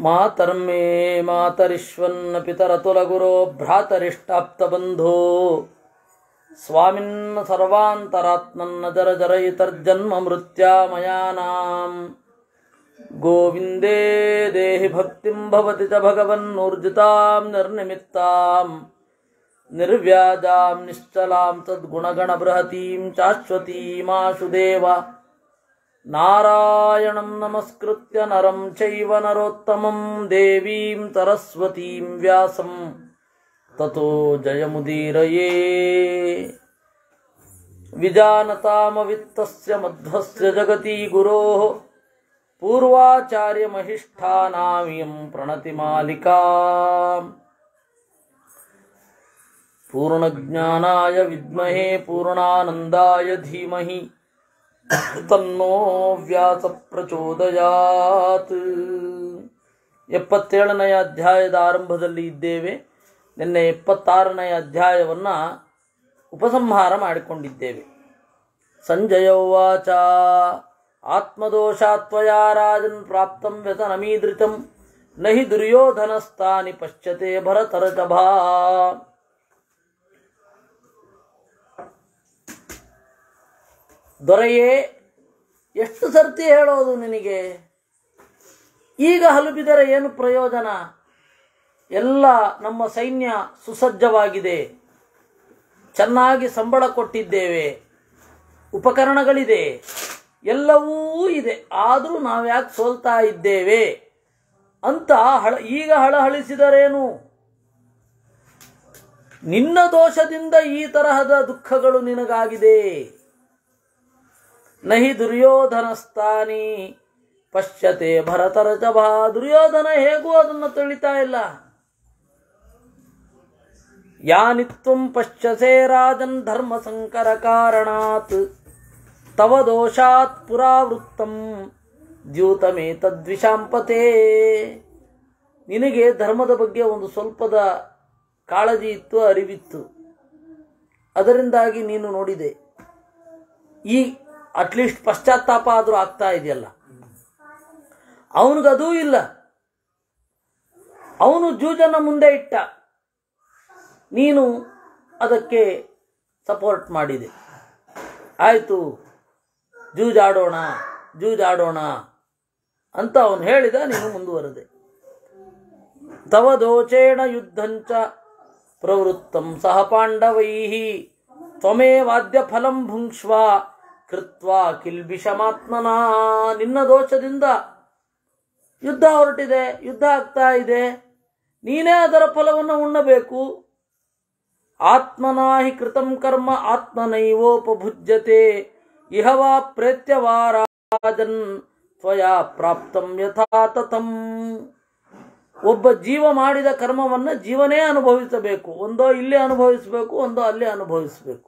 ಮಾತರ್ಮೇ ಮಾತರಿಶ್ವನ್ನ ಪಿತರತುಲಗುರೋ ಭ್ರಾತರಿಷ್ಟಾಪ್ತಬಂಧೋ ಸ್ವಾಮಿನ್ನ ಸರ್ವಾಂತರಾತ್ಮನ್ನ ಜರ ಜರಯಿತರ್ಜನ್ಮ ಮೃತ್ಯಾಮಯಾನಾಂ ಗೋವಿಂದೇ ದೇಹಿ ಭಕ್ತಿಂ ಭವತಿ ಚ ಭಗವನ್ನೂರ್ಜಿತಾಂ ನಿರ್ನಿಮಿತ್ತಾಂ ನಿರ್ವ್ಯಾಜಾಂ ನಿಶ್ಚಲಾಂ ತದ್ಗುಣಗಣ ಬೃಹತೀಂ ಶಾಶ್ವತೀಮಾಶು ದೇವ ನಾರಾಯಣಂ ನಮಸ್ಕೃತ್ಯ ನರಂ ಚೈವ ನರೋತ್ತಮಂ ದೇವೀಂ ಸರಸ್ವತೀಂ ವ್ಯಾಸಂ ತತೋ ಜಯಮುದೀರಯೇ. ವಿಜಾನತಾಮವಿತ್ತಸ್ಯ ಮಧ್ವಸ್ಯ ಜಗತಿ ಗುರೋಃ ಪೂರ್ವಾಚಾರ್ಯಮಹಿಷ್ಠಾನಾಮಿಯಂ ಪ್ರಣತಿಮಾಲಿಕಾ. ಪೂರ್ಣಜ್ಞಾನಾಯ ವಿದ್ಮಹೇ ಪೂರ್ಣಾನಂದಾಯ ಧೀಮಹಿ ತನ್ನೋ ವ್ಯಾಸ ಪ್ರಚೋದಯಾತ್. 77ನೆಯ ಅಧ್ಯಾಯದ ಆರಂಭದಲ್ಲಿ ಇದ್ದೇವೆ. ನಿನ್ನೆ 76ನೆಯ ಅಧ್ಯಾಯವನ್ನು ಉಪಸಂಹಾರ ಮಾಡಿಕೊಂಡಿದ್ದೇವೆ. ಸಂಜಯ ಉವಾಚ ಆತ್ಮದೋಷಾತ್ವಯಾ ರಾಜನ್ ಪ್ರಾಪ್ತಂ ವ್ಯಸನಮೀದೃತಂ ನಹಿ ದುರ್ಯೋಧನಸ್ತಾನಿ ಪಶ್ಯತೆ ಭರತರಚಭಾ. ದೊರೆಯೇ, ಎಷ್ಟು ಸರ್ತಿ ಹೇಳೋದು ನಿನಗೆ? ಈಗ ಹಲುಬಿದರೆ ಏನು ಪ್ರಯೋಜನ? ಎಲ್ಲ ನಮ್ಮ ಸೈನ್ಯ ಸುಸಜ್ಜವಾಗಿದೆ, ಚೆನ್ನಾಗಿ ಸಂಬಳ ಕೊಟ್ಟಿದ್ದೇವೆ, ಉಪಕರಣಗಳಿದೆ, ಎಲ್ಲವೂ ಇದೆ. ಆದರೂ ನಾವ್ಯಾಕೆ ಸೋಲ್ತಾ ಇದ್ದೇವೆ ಅಂತ ಈಗ ಹಳಹಳಿಸಿದರೇನು? ನಿನ್ನ ದೋಷದಿಂದ ಈ ತರಹದ ದುಃಖಗಳು ನಿನಗಾಗಿದೆ. ನಹಿ ದುರ್ಯೋಧನಸ್ತಾನಿ ಪಶ್ಯತೆ ಭರತರಚಭಾ. ದುರ್ಯೋಧನ ಹೇಗೂ ಅದನ್ನು ತಿಳಿತಾ ಇಲ್ಲ. ಯಾನಿತ್ವಂ ಪಶ್ಯಸೆ ರಾಜನ್ ಧರ್ಮ ಸಂಕರ ಕಾರಣಾತ್ ತವ ದೋಷಾತ್ ಪುರಾವೃತ್ತಂ ದ್ಯೂತಮೇ ತದ್ವಿಷಾಂಪತೆ. ನಿನಗೆ ಧರ್ಮದ ಬಗ್ಗೆ ಒಂದು ಸ್ವಲ್ಪದ ಕಾಳಜಿ ಇತ್ತು, ಅರಿವಿತ್ತು. ಅದರಿಂದಾಗಿ ನೀನು ನೋಡಿದೆ. ಈ ಅಟ್ಲೀಸ್ಟ್ ಪಶ್ಚಾತ್ತಾಪ ಆದರೂ ಆಗ್ತಾ ಇದೆಯಲ್ಲ. ಅವನಿಗದೂ ಇಲ್ಲ. ಅವನು ಜೂಜನ್ನು ಮುಂದೆ ಇಟ್ಟ, ನೀನು ಅದಕ್ಕೆ ಸಪೋರ್ಟ್ ಮಾಡಿದೆ. ಆಯಿತು, ಜೂಜಾಡೋಣ ಅಂತ ಅವನು ಹೇಳಿದ, ನೀನು ಮುಂದುವರೆದೆ. ತವ ದೋಚೇಣ ಯುದ್ಧಂಚ ಪ್ರವೃತ್ತಂ ಸಹ ಪಾಂಡವೈಃ ತ್ವಮೇವಾದ್ಯ ಫಲಂ ಭುಂಕ್ಷ್ವ ಕೃತ್ವಾ ಕಿಲ್ಬಿಷಮಾತ್ಮನ. ನಿನ್ನ ದೋಷದಿಂದ ಯುದ್ಧ ಹೊರಟಿದೆ, ಯುದ್ಧ ಆಗ್ತಾ ಇದೆ, ನೀನೇ ಅದರ ಫಲವನ್ನು ಉಣ್ಣಬೇಕು. ಆತ್ಮನಾಹಿ ಕೃತಂ ಕರ್ಮ ಆತ್ಮನೈವೋಪಭುಜ್ಯತೆ ಇಹವಾ ಪ್ರೇತ್ಯವಾ ರಾಜನ್ ತ್ವಯಾ ಪ್ರಾಪ್ತಂ ಯಥಾ ತಥಂ. ಒಬ್ಬ ಜೀವ ಮಾಡಿದ ಕರ್ಮವನ್ನು ಜೀವನೇ ಅನುಭವಿಸಬೇಕು. ಒಂದೋ ಇಲ್ಲೇ ಅನುಭವಿಸಬೇಕು, ಒಂದೋ ಅಲ್ಲೇ ಅನುಭವಿಸಬೇಕು.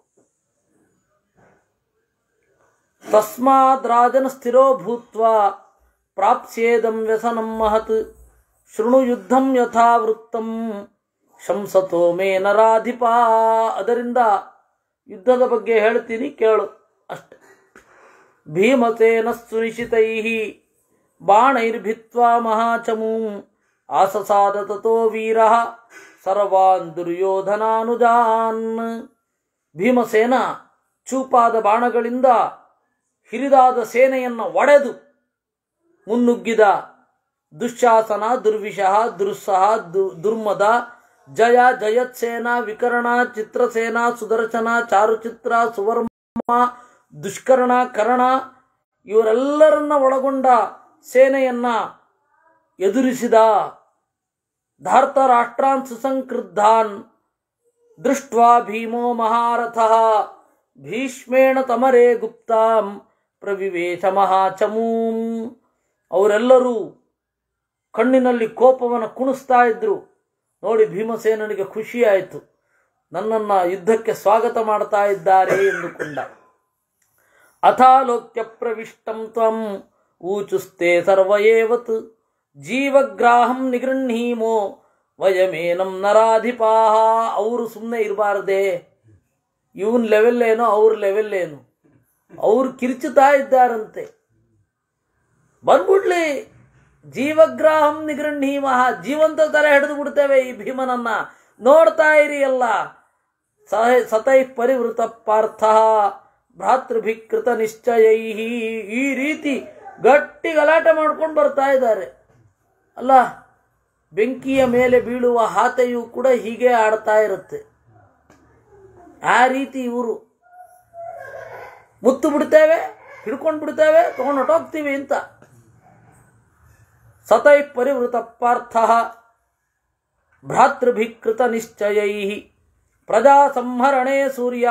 ತಸ್ಮಾದ್ ರಾಜನ್ ಸ್ಥಿರೋ ಭೂತ್ವಾ ಪ್ರಾಪ್ಸ್ಯೇದಂ ವ್ಯಸನಂ ಮಹತ್ ಶೃಣು ಯುದ್ಧಂ ಯಥಾ ವೃತ್ತಂ ಶಂಸತೋ ಮೇ ನರಾಧಿಪಾ. ಅದರಿಂದ ಯುದ್ಧದ ಬಗ್ಗೆ ಹೇಳ್ತೀನಿ, ಕೇಳು ಅಷ್ಟೆ. ಭೀಮಸೇನ ಸುನಿಶಿತೈಃ ಬಾಣೈರ್ಭಿತ್ವಾ ಮಹಾಚಮೂಂ ಆಸಸಾದ ತತೋ ವೀರಃ ಸರ್ವಾನ್ ದುರ್ಯೋಧನಾನುಜಾನ್. ಭೀಮಸೇನ ಚೂಪಾದ ಬಾಣಗಳಿಂದ ಹಿರಿದಾದ ಸೇನೆಯನ್ನು ಒಡೆದು ಮುನ್ನುಗ್ಗಿದ. ದುಶ್ಯಾಸನ, ದುರ್ವಿಷಃ, ದುಸ್ಸಹ, ದುರ್ಮದ, ಜಯ, ಜಯತ್ಸೇನ, ವಿಕರ್ಣ, ಚಿತ್ರಸೇನ, ಸುದರ್ಶನ, ಚಾರುಚಿತ್ರ, ಸುವರ್ಮ, ದುಷ್ಕರ್ಣ, ಕರ್ಣ ಇವರೆಲ್ಲರನ್ನ ಒಳಗೊಂಡ ಸೇನೆಯನ್ನ ಎದುರಿಸಿದ. ಧಾರ್ತರಾಷ್ಟ್ರಾನ್ ಸುಸಂಕ್ರುದ್ಧಾನ್ ದೃಷ್ಟ್ವಾ ಭೀಮೋ ಮಹಾರಥಃ ಭೀಷ್ಮೇಣ ತಮರೇ ಗುಪ್ತಾಂ ಪ್ರವಿವೇಶ ಮಹಾಚಮೂಂ. ಅವರೆಲ್ಲರೂ ಕಣ್ಣಿನಲ್ಲಿ ಕೋಪವನ್ನು ಕುಣಿಸ್ತಾ ಇದ್ರು. ನೋಡಿ, ಭೀಮಸೇನನಿಗೆ ಖುಷಿಯಾಯಿತು, ನನ್ನನ್ನು ಯುದ್ಧಕ್ಕೆ ಸ್ವಾಗತ ಮಾಡ್ತಾ ಇದ್ದಾರೆ ಎಂದುಕೊಂಡ. ಅಥಾಲೋಕ್ಯ ಪ್ರವಿಷ್ಟಂ ತ್ವಂ ಊಚುಸ್ತೆ ಸರ್ವಯೇವತ್ ಜೀವಗ್ರಾಹಂ ನಿಗೃಹೀಮೋ ವಯಮೇನಂ ನರಾಧಿಪಾಹ. ಅವರು ಸುಮ್ಮನೆ ಇರಬಾರ್ದೆ, ಇವನ್ ಲೆವೆಲ್ ಏನೋ ಅವ್ರ ಲೆವೆಲ್ ಏನು, ಅವ್ರು ಕಿರ್ಚುತ್ತಾ ಇದ್ದಾರಂತೆ. ಬಂದ್ಬಿಡ್ಲಿ, ಜೀವಗ್ರಾಹಂ ನಿಗೃಹೀಮಃ, ಜೀವಂತ ತರ ಹಿಡಿದು ಬಿಡ್ತೇವೆ ಈ ಭೀಮನನ್ನ. ನೋಡ್ತಾ ಇರಿ ಎಲ್ಲ. ಸತೈ ಪರಿವೃತ ಪಾರ್ಥ ಭ್ರಾತೃಭಿಕೃತ ನಿಶ್ಚಯೈ. ಈ ರೀತಿ ಗಟ್ಟಿ ಗಲಾಟೆ ಮಾಡ್ಕೊಂಡು ಬರ್ತಾ ಇದ್ದಾರೆ. ಅಲ್ಲ, ಬೆಂಕಿಯ ಮೇಲೆ ಬೀಳುವ ಹಾತೆಯು ಕೂಡ ಹೀಗೆ ಆಡ್ತಾ ಇರುತ್ತೆ. ಆ ರೀತಿ ಇವರು ಮುತ್ತು ಬಿಡ್ತೇವೆ, ಹಿಡ್ಕೊಂಡು ಬಿಡ್ತೇವೆ, ತಗೊಂಡು ಹೊಟ್ಟೋಗ್ತೀವಿ ಅಂತ. ಸತೈ ಪರಿವೃತ ಪಾರ್ಥ ಭ್ರಾತೃಭಿಕೃತ ನಿಶ್ಚಯೈ ಪ್ರಜಾ ಸಂಹರಣೆ ಸೂರ್ಯ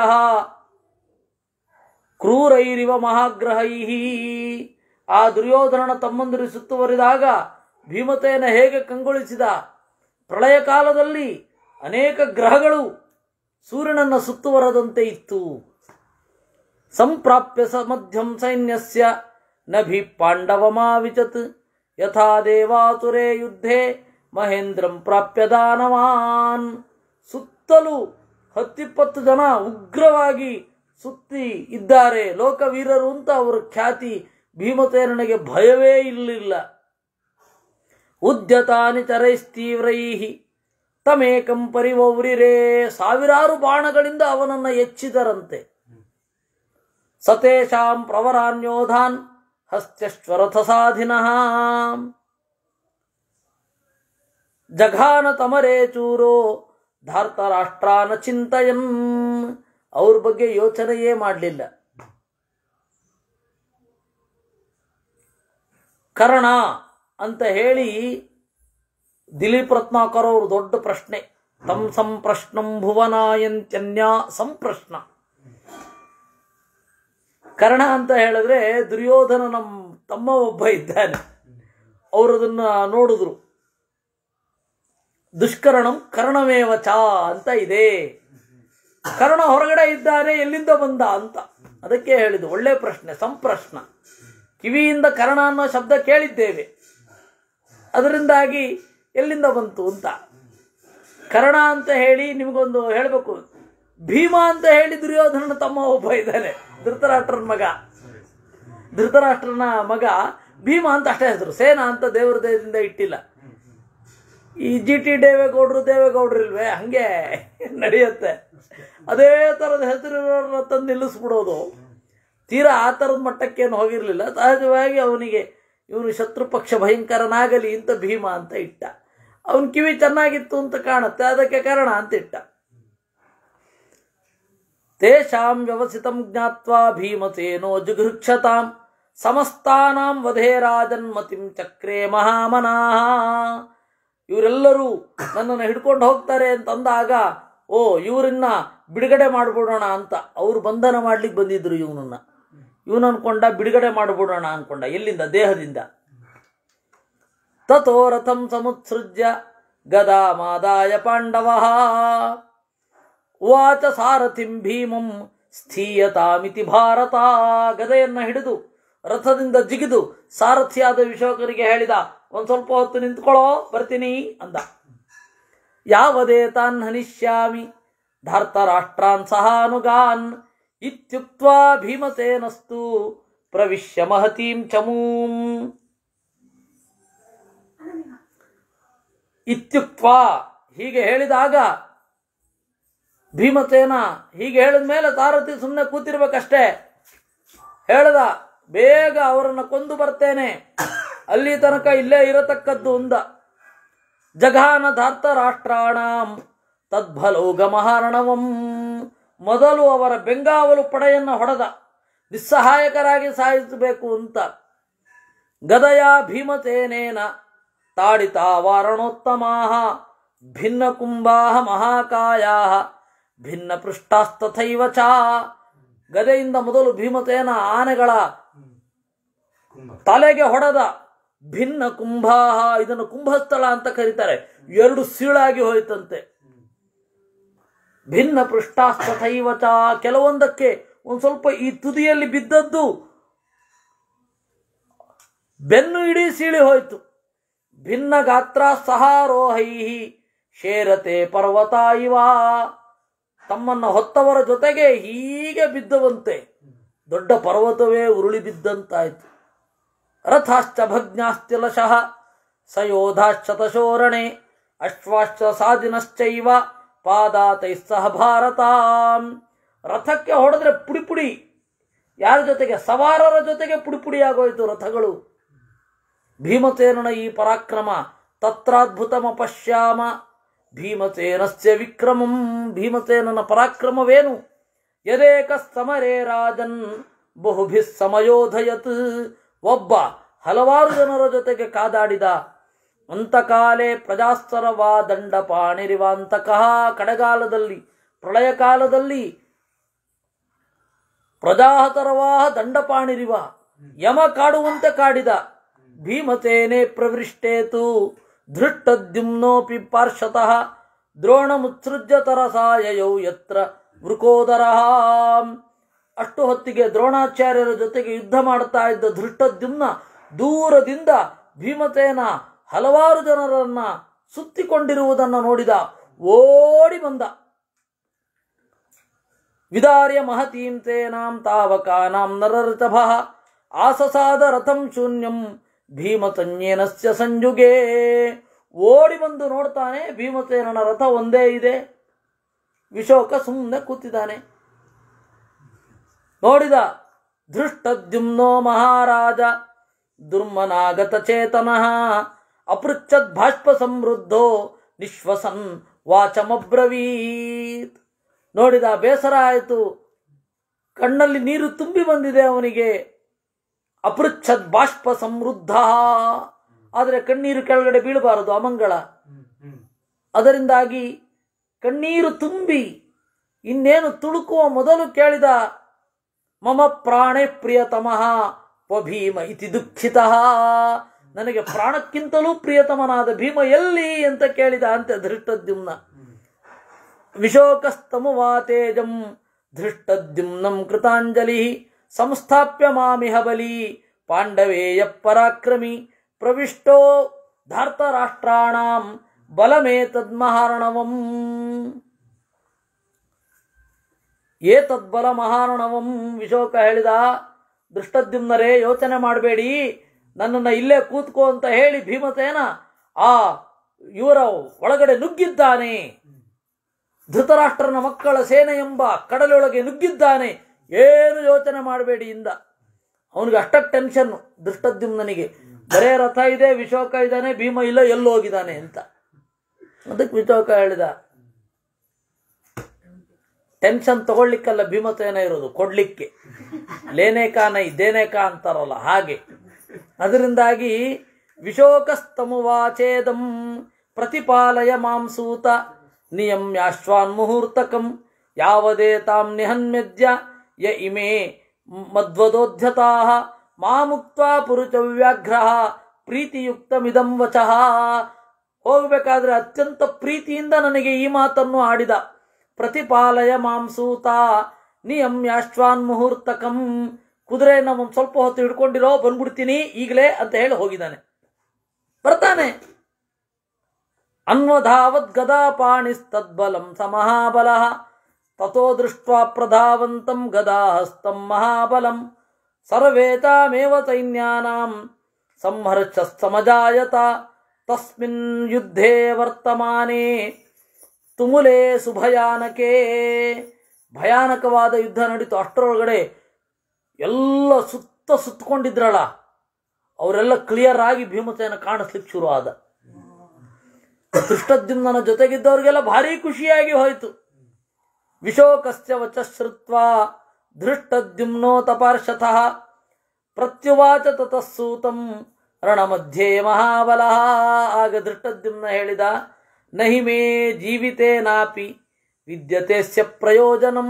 ಕ್ರೂರೈರಿವ ಮಹಾಗ್ರಹೈ. ಆ ದುರ್ಯೋಧನನ ತಮ್ಮಂದಿರು ಸುತ್ತುವರಿದಾಗ ಭೀಮಸೇನ ಹೇಗೆ ಕಂಗೊಳಿಸಿದ. ಪ್ರಳಯ ಕಾಲದಲ್ಲಿ ಅನೇಕ ಗ್ರಹಗಳು ಸೂರ್ಯನನ್ನ ಸುತ್ತುವರದಂತೆ ಇತ್ತು. ಸಂಪ್ರಾಪ್ಯ ಮಧ್ಯಂ ಸೈನ್ಯಸ್ಯ ನಭಿ ಪಾಂಡವಮಾವಿಚತ್ ಯಥಾ ದೇವಾಸುರೇ ಯುದ್ಧೇ ಮಹೇಂದ್ರಂ ಪ್ರಾಪ್ಯ ದಾನವಾನ್. ಸುತ್ತಲೂ 10-20 ಜನ ಉಗ್ರವಾಗಿ ಸುತ್ತಿ ಇದ್ದಾರೆ, ಲೋಕವೀರರು ಅಂತ ಅವರ ಖ್ಯಾತಿ. ಭೀಮಸೇನನಿಗೆ ಭಯವೇ ಇರಲಿಲ್ಲ. ಉದ್ಯತಾನಿ ಚರೈಸ್ತೀವ್ರೈ ತಮೇಕಂ ಪರಿವೌರಿರೇ. ಸಾವಿರಾರು ಬಾಣಗಳಿಂದ ಅವನನ್ನು ಎಚ್ಚಿದರಂತೆ. ಸತೇಶಾಂ ಪ್ರವರಾನ್ಯೋಧಾನ್ ಹಸ್ತ್ಯಶ್ವರಥ ಸಾಧಿನಃ ಜಘಾನ ತಮರೇ ಚೂರೋ ಧಾರ್ತರಾಷ್ಟ್ರಾನ ಚಿಂತಯನ್. ಅವ್ರ ಬಗ್ಗೆ ಯೋಚನೆಯೇ ಮಾಡಲಿಲ್ಲ. ಕರ್ಣ ಅಂತ ಹೇಳಿ ದಿಲೀಪ್ ರತ್ನಾಕರ್ ಅವರು ದೊಡ್ಡ ಪ್ರಶ್ನೆ. ತಂ ಸಂಪ್ರಶ್ನಂ ಭುವನಾಯಂತ್ಯನ್ಯಾ ಸಂಪ್ರಶ್ನ. ಕರ್ಣ ಅಂತ ಹೇಳಿದ್ರೆ ದುರ್ಯೋಧನನ ತಮ್ಮ ಒಬ್ಬ ಇದ್ದಾನೆ, ಅವರದನ್ನ ನೋಡಿದ್ರು. ದುಷ್ಕರಣಂ ಕರ್ಣಮೇವಚ ಅಂತ ಇದೆ. ಕರ್ಣ ಹೊರಗಡೆ ಇದ್ದಾನೆ, ಎಲ್ಲಿಂದ ಬಂದ ಅಂತ. ಅದಕ್ಕೆ ಹೇಳಿದ್ದು ಒಳ್ಳೆ ಪ್ರಶ್ನೆ, ಸಂಪ್ರಶ್ನ. ಕಿವಿಯಿಂದ ಕರ್ಣ ಅನ್ನೋ ಶಬ್ದ ಕೇಳಿದ್ದೇವೆ, ಅದರಿಂದಾಗಿ ಎಲ್ಲಿಂದ ಬಂತು ಅಂತ. ಕರ್ಣ ಅಂತ ಹೇಳಿ ನಿಮಗೊಂದು ಹೇಳಬೇಕು, ಭೀಮ ಅಂತ ಹೇಳಿ ದುರ್ಯೋಧನನ ತಮ್ಮ ಒಬ್ಬ ಇದ್ದಾನೆ, ಧೃತರಾಷ್ಟ್ರನ ಮಗ. ಧೃತರಾಷ್ಟ್ರನ ಮಗ ಭೀಮ ಅಂತ ಅಷ್ಟೇ ಹೆಸರು, ಸೇನಾ ಅಂತ ದೇವರ ದಯದಿಂದ ಇಟ್ಟಿಲ್ಲ. ಈ GT ದೇವೇಗೌಡರು ಇಲ್ವೇ, ಹಂಗೆ ನಡೆಯುತ್ತೆ. ಅದೇ ಥರದ ಹೆಸರಿರೋರನ್ನ ತಂದು ನಿಲ್ಲಿಸ್ಬಿಡೋದು. ತೀರಾ ಆ ಥರದ ಮಟ್ಟಕ್ಕೇನು ಹೋಗಿರಲಿಲ್ಲ. ಸಹಜವಾಗಿ ಅವನಿಗೆ ಇವನು ಶತ್ರುಪಕ್ಷ ಭಯಂಕರನಾಗಲಿ ಅಂತ ಭೀಮ ಅಂತ ಇಟ್ಟ. ಅವನ ಕಿವಿ ಚೆನ್ನಾಗಿತ್ತು ಅಂತ ಕಾಣುತ್ತೆ, ಅದಕ್ಕೆ ಕರ್ಣ ಅಂತ ಇಟ್ಟ. ತೇಷಾಂ ವ್ಯವಸಿತಂ ಜ್ಞಾತ್ವಾ ಭೀಮಸೇನೋ ಜುಘೃಕ್ಷತಾಂ ಸಮಸ್ತಾನಾಂ ವಧೇ ರಾಜನ್ಮತಿಂ ಚಕ್ರೇ ಮಹಾಮನಾಹ. ಇವರೆಲ್ಲರೂ ನನ್ನನ್ನು ಹಿಡ್ಕೊಂಡು ಹೋಗ್ತಾರೆ ಅಂತಂದಾಗ, ಓ ಇವರನ್ನ ಬಿಡುಗಡೆ ಮಾಡಿಬಿಡೋಣ ಅಂತ ಅವರು ಬಂಧನ ಮಾಡ್ಲಿಕ್ಕೆ ಬಂದಿದ್ರು ಇವನನ್ನ. ಇವನು ಅನ್ಕೊಂಡ ಬಿಡುಗಡೆ ಮಾಡಿಬಿಡೋಣ ಅನ್ಕೊಂಡ. ಎಲ್ಲಿಂದ? ದೇಹದಿಂದ. ತಥೋ ರಥಂ ಸಮುತ್ಸೃಜ್ಯ ಗದಾ ಮಾದಾಯ ಪಾಂಡವಃ ಉವಾಚ ಸಾರಥಿಂ ಭೀಮಂ ಸ್ಥೀಯತಾಮಿತಿ ಭಾರತ. ಗದೆಯನ್ನ ಹಿಡಿದು ರಥದಿಂದ ಜಿಗಿದು ಸಾರಥಿಯಾದ ವಿಶೋಕನಿಗೆ ಹೇಳಿದ, ಒಂದು ಸ್ವಲ್ಪ ಹೊತ್ತು ನಿಂತ್ಕೊಳ್ಳೋ, ಬರ್ತೀನಿ ಅಂದ. ಯಾವದೇ ತಾನ್ ಹನಿಷ್ಯಾಮಿ ಧಾರ್ತರಾಷ್ಟ್ರಾನ್ ಸಹಾನುಗಾನ್ ಇತ್ಯುಕ್ತ್ವಾ ಭೀಮಸೇನಸ್ತು ಪ್ರವಿಶ್ಯ ಮಹತೀಂ ಚಮೂಂ. ಇತ್ಯುಕ್ತ್ವಾ ಹೀಗೆ ಹೇಳಿದಾಗ ಭೀಮಸೇನ ಹೀಗೆ ಹೇಳಿದ ಮೇಲೆ ಸಾರಥಿ ಸುಮ್ಮನೆ ಕೂತಿರ್ಬೇಕಷ್ಟೇ. ಹೇಳ್ದ, ಬೇಗ ಅವರನ್ನು ಕೊಂದು ಬರ್ತೇನೆ, ಅಲ್ಲಿ ತನಕ ಇಲ್ಲೇ ಇರತಕ್ಕದ್ದು ಅಂದ. ಜಘಾನ ಧಾರ್ತರಾಷ್ಟ್ರಾಣಾಂ ತದ್ಭಲೋಗಮಹಾರಣವಂ. ಮೊದಲು ಅವರ ಬೆಂಗಾವಲು ಪಡೆಯನ್ನು ಹೊಡೆದ, ನಿಸ್ಸಹಾಯಕರಾಗಿ ಸಾಯಿಸಬೇಕು ಅಂತ. ಗದಯ ಭೀಮಸೇನೇನ ತಾಡಿತಾ ವಾರಣೋತ್ತಮಾಹ ಭಿನ್ನ ಕುಂಭಾಹ ಮಹಾಕಾಯಾಹ ಭಿನ್ನ ಪೃಷ್ಠಾಸ್ತಥೈವ ಚ. ಗದೆಯಿಂದ ಮೊದಲು ಭೀಮಸೇನ ಆನೆಗಳ ತಲೆಗೆ ಹೊಡೆದ. ಭಿನ್ನ ಕುಂಭಾಹ, ಇದನ್ನು ಕುಂಭಸ್ಥಳ ಅಂತ ಕರೀತಾರೆ. 2 ಸೀಳಾಗಿ ಹೋಯ್ತಂತೆ. ಭಿನ್ನ ಪೃಷ್ಠಾಸ್ತಥೈವ ಚ, ಕೆಲವೊಂದಕ್ಕೆ ಒಂದು ಸ್ವಲ್ಪ ಈ ತುದಿಯಲ್ಲಿ ಬಿದ್ದದ್ದು ಬೆನ್ನು ಇಡೀ ಸೀಳಿ ಹೋಯ್ತು. ಭಿನ್ನ ಗಾತ್ರ ಸಹಾರೋಹೈ ಶೇರತೆ ಪರ್ವತ ಇವ. ತಮ್ಮನ್ನು ಹೊತ್ತವರ ಜೊತೆಗೆ ಹೀಗೆ ಬಿದ್ದವಂತೆ, ದೊಡ್ಡ ಪರ್ವತವೇ ಉರುಳಿ ಬಿದ್ದಂತಾಯ್ತು. ರಥಾಶ್ಚ ಭಗ್ನಾಸ್ತಿಲಶಃ ಸಯೋಧಾಶ್ಚತಶೋರಣೆ ಅಶ್ವಾಶ್ಚ ಸಾಧಿನಶ್ಚೈವ ಪಾದಾತೈಸ್ಸಹ ಭಾರತ. ರಥಕ್ಕೆ ಹೊಡೆದ್ರೆ ಪುಡಿ ಪುಡಿ, ಯಾರ ಜೊತೆಗೆ? ಸವಾರರ ಜೊತೆಗೆ ಪುಡಿ ಪುಡಿಯಾಗೋಯ್ತು ರಥಗಳು. ಭೀಮಸೇನನ ಈ ಪರಾಕ್ರಮ ತತ್ರಾದ್ಭುತಮ ಪಶ್ಯಾಮ ಭೀಮಸೇನಸ್ಯ ವಿಕ್ರಮಂ. ಭೀಮಸೇನನ ಪರಾಕ್ರಮವೇನು? ಯದೇಕ ಸಮರೇ ರಾಜನ್ ಬಹುಭಿಸ್ ಸಮಯೋಧಯತ್. ಒಬ್ಬ ಹಲವಾರು ಜನರ ಜೊತೆಗೆ ಕಾದಾಡಿದ. ಅಂತಕಾಲೇ ಪ್ರಜಾಸ್ತರವಾ ದಂಡಪಾಣಿರಿವಾಂತಕಃ. ಕಡೆಗಾಲದಲ್ಲಿ, ಪ್ರಳಯ ಕಾಲದಲ್ಲಿ ಪ್ರಜಾಹತರವಾಹ ದಂಡಪಾಣಿರಿವ, ಯಮ ಕಾಡುವಂತೆ ಕಾಡಿದ. ಭೀಮಸೇನೆ ಪ್ರವೃಷ್ಟೇತು ಧೃಷ್ಟದ್ಯುಮ್ನೋಪಿ ಪಾರ್ಶ್ವತಃ ದ್ರೋಣಮುತ್ಸೃಜ್ಯ ತರಸಾಯಯೌ ಯತ್ರ ವೃಕೋದರಃ. ಅಷ್ಟು ಹೊತ್ತಿಗೆ ದ್ರೋಣಾಚಾರ್ಯರ ಜೊತೆಗೆ ಯುದ್ಧ ಮಾಡುತ್ತಾ ಇದ್ದ ಧೃಷ್ಟದ್ಯುಮ್ನ ದೂರದಿಂದ ಭೀಮಸೇನ ಹಲವಾರು ಜನರನ್ನ ಸುತ್ತಿಕೊಂಡಿರುವುದನ್ನು ನೋಡಿದ. ಓಡಿ ಬಂದ. ವಿದಾರ್ಯ ಮಹತೀಂ ಸೇನಾಂ ತಾವಕಾನಾಂ ನರಋಷಭಃ ಆಸಸಾದ ರಥಂ ಶೂನ್ಯಂ ಭೀಮಸಂಜ್ಞೇನಸ್ಯ ಸಂಯುಗೇ. ಓಡಿ ಬಂದು ನೋಡ್ತಾನೆ, ಭೀಮಸೇನನ ರಥ ಒಂದೇ ಇದೆ. ವಿಶೋಕ ಸುಮ್ಮನೆ ಕೂತಿದ್ದಾನೆ. ನೋಡಿದ ಧೃಷ್ಟದ್ಯುಮ್ನೋ ಮಹಾರಾಜ ದುರ್ಮನಾಗತ ಚೇತನಃ ಅಪೃಚ್ಛದ್ ಭಾಷ್ಪ ಸಮೃದ್ಧೋ ನಿಶ್ವಸನ್ ವಾಚಮಬ್ರವೀತ್. ನೋಡಿದ, ಬೇಸರ ಆಯಿತು, ಕಣ್ಣಲ್ಲಿ ನೀರು ತುಂಬಿ ಬಂದಿದೆ ಅವನಿಗೆ. ಅಪೃಚ್ಛದ್ ಬಾಷ್ಪ ಸಮೃದ್ಧ, ಆದರೆ ಕಣ್ಣೀರು ಕೆಳಗಡೆ ಬೀಳಬಾರದು, ಅಮಂಗಳ. ಅದರಿಂದಾಗಿ ಕಣ್ಣೀರು ತುಂಬಿ ಇನ್ನೇನು ತುಳುಕುವ ಮೊದಲು ಕೇಳಿದ, ಮಮ ಪ್ರಾಣೇ ಪ್ರಿಯತಮಃ ವ ಭೀಮ ಇತಿ ದುಃಖಿತಃ. ನನಗೆ ಪ್ರಾಣಕ್ಕಿಂತಲೂ ಪ್ರಿಯತಮನಾದ ಭೀಮ ಎಲ್ಲಿ ಅಂತ ಕೇಳಿದ ಅಂತೆ ಧೃಷ್ಟದ್ಯುಮ್ನ. ವಿಶೋಕಸ್ತಮುವಾತೇಜಂ ಧೃಷ್ಟದ್ಯುಮ್ನಂ ಕೃತಾಂಜಲಿ ಸಂಸ್ಥಾಪ್ಯ ಮಾಮಿಹ ಬಲಿ ಪಾಂಡವೇಯ ಪರಾಕ್ರಮಿ ಪ್ರವಿಷ್ಟೋ ಧಾರ್ತರಾಷ್ಟ್ರಾಣಾಂ ಬಲಮೇತದ್ಮಹಾರ್ಣವಂ. ಏತದ್ಬಲ ಮಹಾರ್ಣವಂ. ವಿಶೋಕ ಹೇಳಿದ, ಧೃಷ್ಟದ್ಯುಮ್ನರೇ ಯೋಚನೆ ಮಾಡಬೇಡಿ, ನನ್ನನ್ನು ಇಲ್ಲೇ ಕೂತ್ಕೋ ಅಂತ ಹೇಳಿ ಭೀಮಸೇನ ಆ ಇವರ ಒಳಗಡೆ ನುಗ್ಗಿದ್ದಾನೆ. ಧೃತರಾಷ್ಟ್ರನ ಮಕ್ಕಳ ಸೇನೆ ಎಂಬ ಕಡಲೊಳಗೆ ನುಗ್ಗಿದ್ದಾನೆ. ಏನು ಯೋಚನೆ ಮಾಡಬೇಡಿ ಇಂದ. ಅವನಿಗೆ ಅಷ್ಟಕ್ಕೆ ಟೆನ್ಷನ್ನು ಧೃಷ್ಟದ್ಯುಮ್ನನಿಗೆ. ಬರೇ ರಥ ಇದೆ, ವಿಶೋಕ ಇದ್ದಾನೆ, ಭೀಮ ಇಲ್ಲ, ಎಲ್ಲೋಗಿದ್ದಾನೆ ಅಂತ. ಅದಕ್ಕೆ ವಿಶೋಕ ಹೇಳಿದ, ಟೆನ್ಷನ್ ತಗೊಳ್ಲಿಕ್ಕಲ್ಲ ಭೀಮಸೇನ ಇರೋದು, ಕೊಡ್ಲಿಕ್ಕೆ. ಲೇನೇಕಾ ನೈ ದೇನೇಕಾ ಅಂತಾರಲ್ಲ ಹಾಗೆ. ಅದರಿಂದಾಗಿ ವಿಶೋಕಸ್ತಮುವಾಚೇದಂ ಪ್ರತಿಪಾಲಯ ಮಾಂಸೂತ ನಿಯಮ್ಯಾಶ್ವಾನ್ ಮುಹೂರ್ತಕಂ ಯಾವದೇ ತಾಂ ನಿಹನ್ಮೆದ್ಯ ಯ ಇಮೇ ಮದ್ವದೋಧ್ಯತಾಃ ಮಾಮುಕ್ತ್ವಾ ಪುರುಚವ್ಯಾಘ್ರಃ ಪ್ರೀತಿಯುಕ್ತಮಿದಂ ವಚಃ. ಹೋಗಬೇಕಾದ್ರೆ ಅತ್ಯಂತ ಪ್ರೀತಿಯಿಂದ ನನಗೆ ಈ ಮಾತನ್ನು ಆಡಿದ. ಪ್ರತಿಪಾಲಯ ಮಾಂಸೂತ ನಿಯಮ್ಯಾಶ್ವಾನ್ ಮುಹೂರ್ತಕಂ. ಕುದುರೆಯನ್ನು ಸ್ವಲ್ಪ ಹೊತ್ತು ಹಿಡ್ಕೊಂಡಿರೋ, ಬಂದ್ಬಿಡ್ತೀನಿ ಈಗಲೇ ಅಂತ ಹೇಳಿ ಹೋಗಿದ್ದಾನೆ. ಬರ್ತಾನೆ. ಅನ್ವಧಾವದ್ ಗದಾಪಾಣಿಸ್ತದ್ಬಲಂ ಸ ಮಹಾಬಲಃ ತಥೋ ದೃಷ್ಟ್ವಾ ಪ್ರಧಾವಂತಂ ಗದಾಹಸ್ತಂ ಮಹಾಬಲಂ ಸರ್ವೇತಾಮೇವ ಸೈನ್ಯಾನಾಂ ಸಂಹರ್ಷಸ್ತಮಜಾಯತ ತಸ್ಮಿನ್ ಯುದ್ಧೇ ವರ್ತಮಾನೇ ತುಮುಲೇ ಸುಭಯಾನಕೇ. ಭಯಾನಕವಾದ ಯುದ್ಧ ನಡೀತು. ಅಷ್ಟರೊಳಗಡೆ ಎಲ್ಲ ಸುತ್ತಕೊಂಡಿದ್ರಲ್ಲ, ಅವರೆಲ್ಲ ಕ್ಲಿಯರ್ ಆಗಿ ಭೀಮಸೇನ ಕಾಣಿಸ್ಲಿಕ್ಕೆ ಶುರು ಆದ. ಧೃಷ್ಟದ್ಯುಮ್ನನ ಜೊತೆಗಿದ್ದವ್ರಿಗೆಲ್ಲ ಭಾರಿ ಖುಷಿಯಾಗಿ ಹೋಯಿತು. ವಿಶೋಕಸ್ಯ ವಚ ಶ್ರುತ್ವಾ ಧೃಷ್ಟದ್ಯುಮ್ನೋ ತಪಾರ್ಷತಃ ಪ್ರತ್ಯುವಾಚ ತತಃ ಸೂತಂ ರಣಮಧ್ಯೆ ಮಹಾಬಲಃ. ಆಗ ಧೃಷ್ಟದ್ಯುಮ್ನ ಹೇಳಿದ, ನಹಿ ಮೇ ಜೀವಿತೇನಾಪಿ ವಿದ್ಯತೆ ಸ್ಯ ಪ್ರಯೋಜನಂ.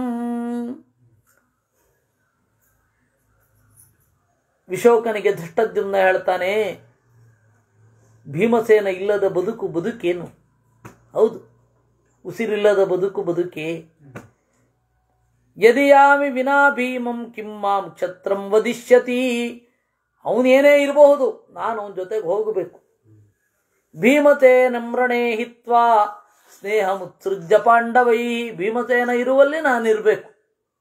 ವಿಶೋಕನಿಗೆ ಧೃಷ್ಟದ್ಯುಮ್ನ ಹೇಳ್ತಾನೆ, ಭೀಮಸೇನ ಇಲ್ಲದ ಬದುಕು ಬದುಕೇನು? ಹೌದು, ಉಸಿರಿಲ್ಲದ ಬದುಕು ಬದುಕೇ. ಯದಿಯಾಮಿ ವಿನಾ ಭೀಮಂ ಕಿಂ ಮಾಂ ಕ್ಷತ್ರಂ ವದಿಷ್ಯತಿ. ಅವನೇನೇ ಇರಬಹುದು, ನಾನು ಅವನ ಜೊತೆಗೆ ಹೋಗಬೇಕು. ಭೀಮಸೇನಂ ರಣೇ ಹಿತ್ವಾ ಸ್ನೇಹ ಮುತ್ಸೃಜ್ಯ ಪಾಂಡವೈ. ಭೀಮಸೇನ ಇರುವಲ್ಲಿ ನಾನಿರಬೇಕು.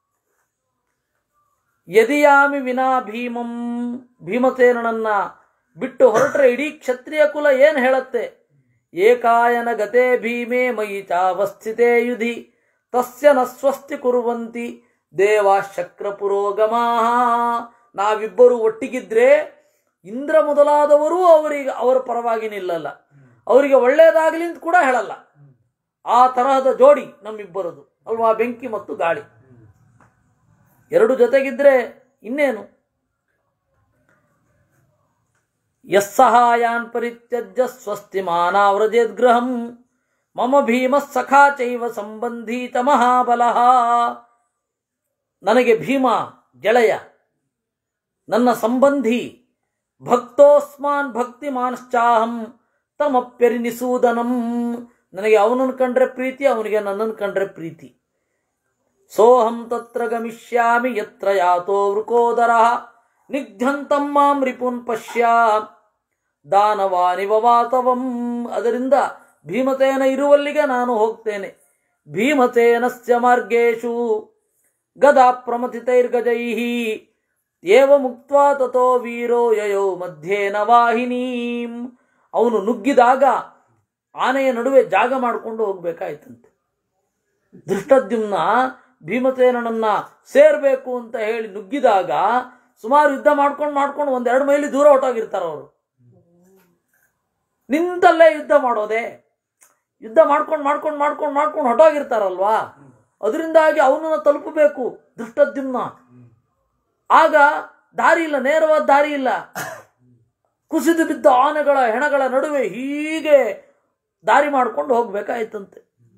ಯದಿಯಾಮಿ ವಿನಾ ಭೀಮಂ. ಭೀಮಸೇನನನ್ನ ಬಿಟ್ಟು ಹೊರಟ್ರೆ ಇಡೀ ಕ್ಷತ್ರಿಯ ಕುಲ ಏನು ಹೇಳುತ್ತೆ? ಏಕಾಯನ ಗತೆ ಭೀಮೆ ಮಯಿ ಚಾವಸ್ಥಿತೇ ಯುಧಿ ತಸ್ಯ ನ ಸ್ವಸ್ತಿ ಕುರುವಂತಿ ದೇವಾ ಶಕ್ರ ಪುರೋಗಮಾಹ. ನಾವಿಬ್ಬರು ಒಟ್ಟಿಗಿದ್ರೆ ಇಂದ್ರ ಮೊದಲಾದವರೂ ಅವರ ಪರವಾಗಿ ನಿಲ್ಲಲ್ಲ, ಅವರಿಗೆ ಒಳ್ಳೆಯದಾಗಲಿ ಅಂತ ಕೂಡ ಹೇಳಲ್ಲ. ಆ ತರಹದ ಜೋಡಿ ನಮ್ಮಿಬ್ಬರದು ಅಲ್ವಾ? ಬೆಂಕಿ ಮತ್ತು ಗಾಳಿ ಎರಡು ಜೊತೆಗಿದ್ರೆ ಇನ್ನೇನು? ಯಸ್ಸಹಾಯಾನ್ ಪರಿತ್ಯಜ್ಯ ಸ್ವಸ್ತಿ ಮಾನಾವ್ರಜೇದ್ ಗೃಹಂ ಮಮ ಭೀಮ ಸಖಾ ಚೈವ ಸಂಬಂಧಿ ಚ ಮಹಾಬಲಃ. ನನಗೆ ಭೀಮ ಗೆಳೆಯ, ನನ್ನ ಸಂಬಂಧಿ, ಭಕ್ತೋಸ್ಮಾನ್ ಭಕ್ತಿಮಾನ್ಶ್ಚಾಹಂ ತಮಪ್ಯರಿನಿಸೂದನಂ. ನನಗೆ ಅವನನ್ನು ಕಂಡ್ರೆ ಪ್ರೀತಿ, ಅವನಿಗೆ ನನ್ನನ್ನು ಕಂಡ್ರೆ ಪ್ರೀತಿ. ಸೋಹಂ ತತ್ರ ಗಮಿಷ್ಯಾಮಿ ಯತ್ರ ಯಾತೋ ವೃಕೋದರಃ ನಿಘ್ನಂತಂ ಮಾಂ ರಿಪುನ್ ಪಶ್ಯ ದಾನವಾನಿವ ವಾತವಂ. ಅದರಿಂದ ಭೀಮಸೇನ ಇರುವಲ್ಲಿಗೆ ನಾನು ಹೋಗ್ತೇನೆ. ಭೀಮಸೇನಸ್ಯ ಮಾರ್ಗೇಶು ಗದಾ ಪ್ರಮಥಿತೈರ್ಗಜೈಃ ಏವ ಮುಕ್ತ್ವಾ ತತೋ ವೀರೋ ಯಯೋ ಮಧ್ಯೇನ ವಾಹಿನೀಂ. ಅವನು ನುಗ್ಗಿದಾಗ ಆನೆಯ ನಡುವೆ ಜಾಗ ಮಾಡಿಕೊಂಡು ಹೋಗ್ಬೇಕಾಯ್ತಂತೆ. ಧೃಷ್ಟದ್ಯುಮ್ನ ಭೀಮಸೇನನನ್ನ ಸೇರ್ಬೇಕು ಅಂತ ಹೇಳಿ ನುಗ್ಗಿದಾಗ ಸುಮಾರು ಯುದ್ಧ ಮಾಡ್ಕೊಂಡು 1-2 ಮೈಲಿ ದೂರ ಹೊಟ್ಟೋಗಿರ್ತಾರ ಅವರು. ನಿಂತಲ್ಲೇ ಯುದ್ಧ ಮಾಡೋದೆ, ಯುದ್ಧ ಮಾಡ್ಕೊಂಡು ಹೊಟ್ಟೋಗಿರ್ತಾರಲ್ವಾ. ಅದರಿಂದಾಗಿ ಅವನನ್ನ ತಲುಪಬೇಕು ಧೃಷ್ಟದ್ಯುಮ್ನ. ಆಗ ದಾರಿ ಇಲ್ಲ, ನೇರವಾದ ದಾರಿ ಇಲ್ಲ. ಕುಸಿದು ಬಿದ್ದ ಆನೆಗಳ ಹೆಣಗಳ ನಡುವೆ ಹೀಗೆ ದಾರಿ ಮಾಡ್ಕೊಂಡು ಹೋಗ್ಬೇಕಾಯ್ತಂತೆ.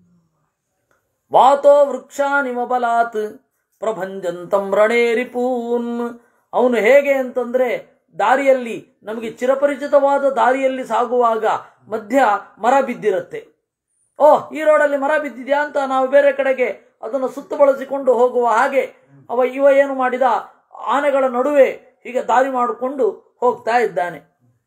ವಾತೋ ವೃಕ್ಷಾನಿವ ಬಲಾತ್ ಪ್ರಭಂಜಂತಂ ರಣೇರಿಪೂನ್. ಅವನು ಹೇಗೆ ಅಂತಂದ್ರೆ, ದಾರಿಯಲ್ಲಿ ನಮಗೆ ಚಿರಪರಿಚಿತವಾದ ದಾರಿಯಲ್ಲಿ ಸಾಗುವಾಗ ಮಧ್ಯ ಮರ ಬಿದ್ದಿರುತ್ತೆ. ಈ ರೋಡಲ್ಲಿ ಮರ ಬಿದ್ದಿದ್ಯಾ ಅಂತ ನಾವು ಬೇರೆ ಕಡೆಗೆ ಅದನ್ನು ಸುತ್ತು ಬಳಸಿಕೊಂಡು ಹೋಗುವ ಹಾಗೆ ಇವ ಏನು ಮಾಡಿದ, ಆನೆಗಳ ನಡುವೆ ಹೀಗೆ ದಾರಿ ಮಾಡಿಕೊಂಡು ಹೋಗ್ತಾ ಇದ್ದಾನೆ.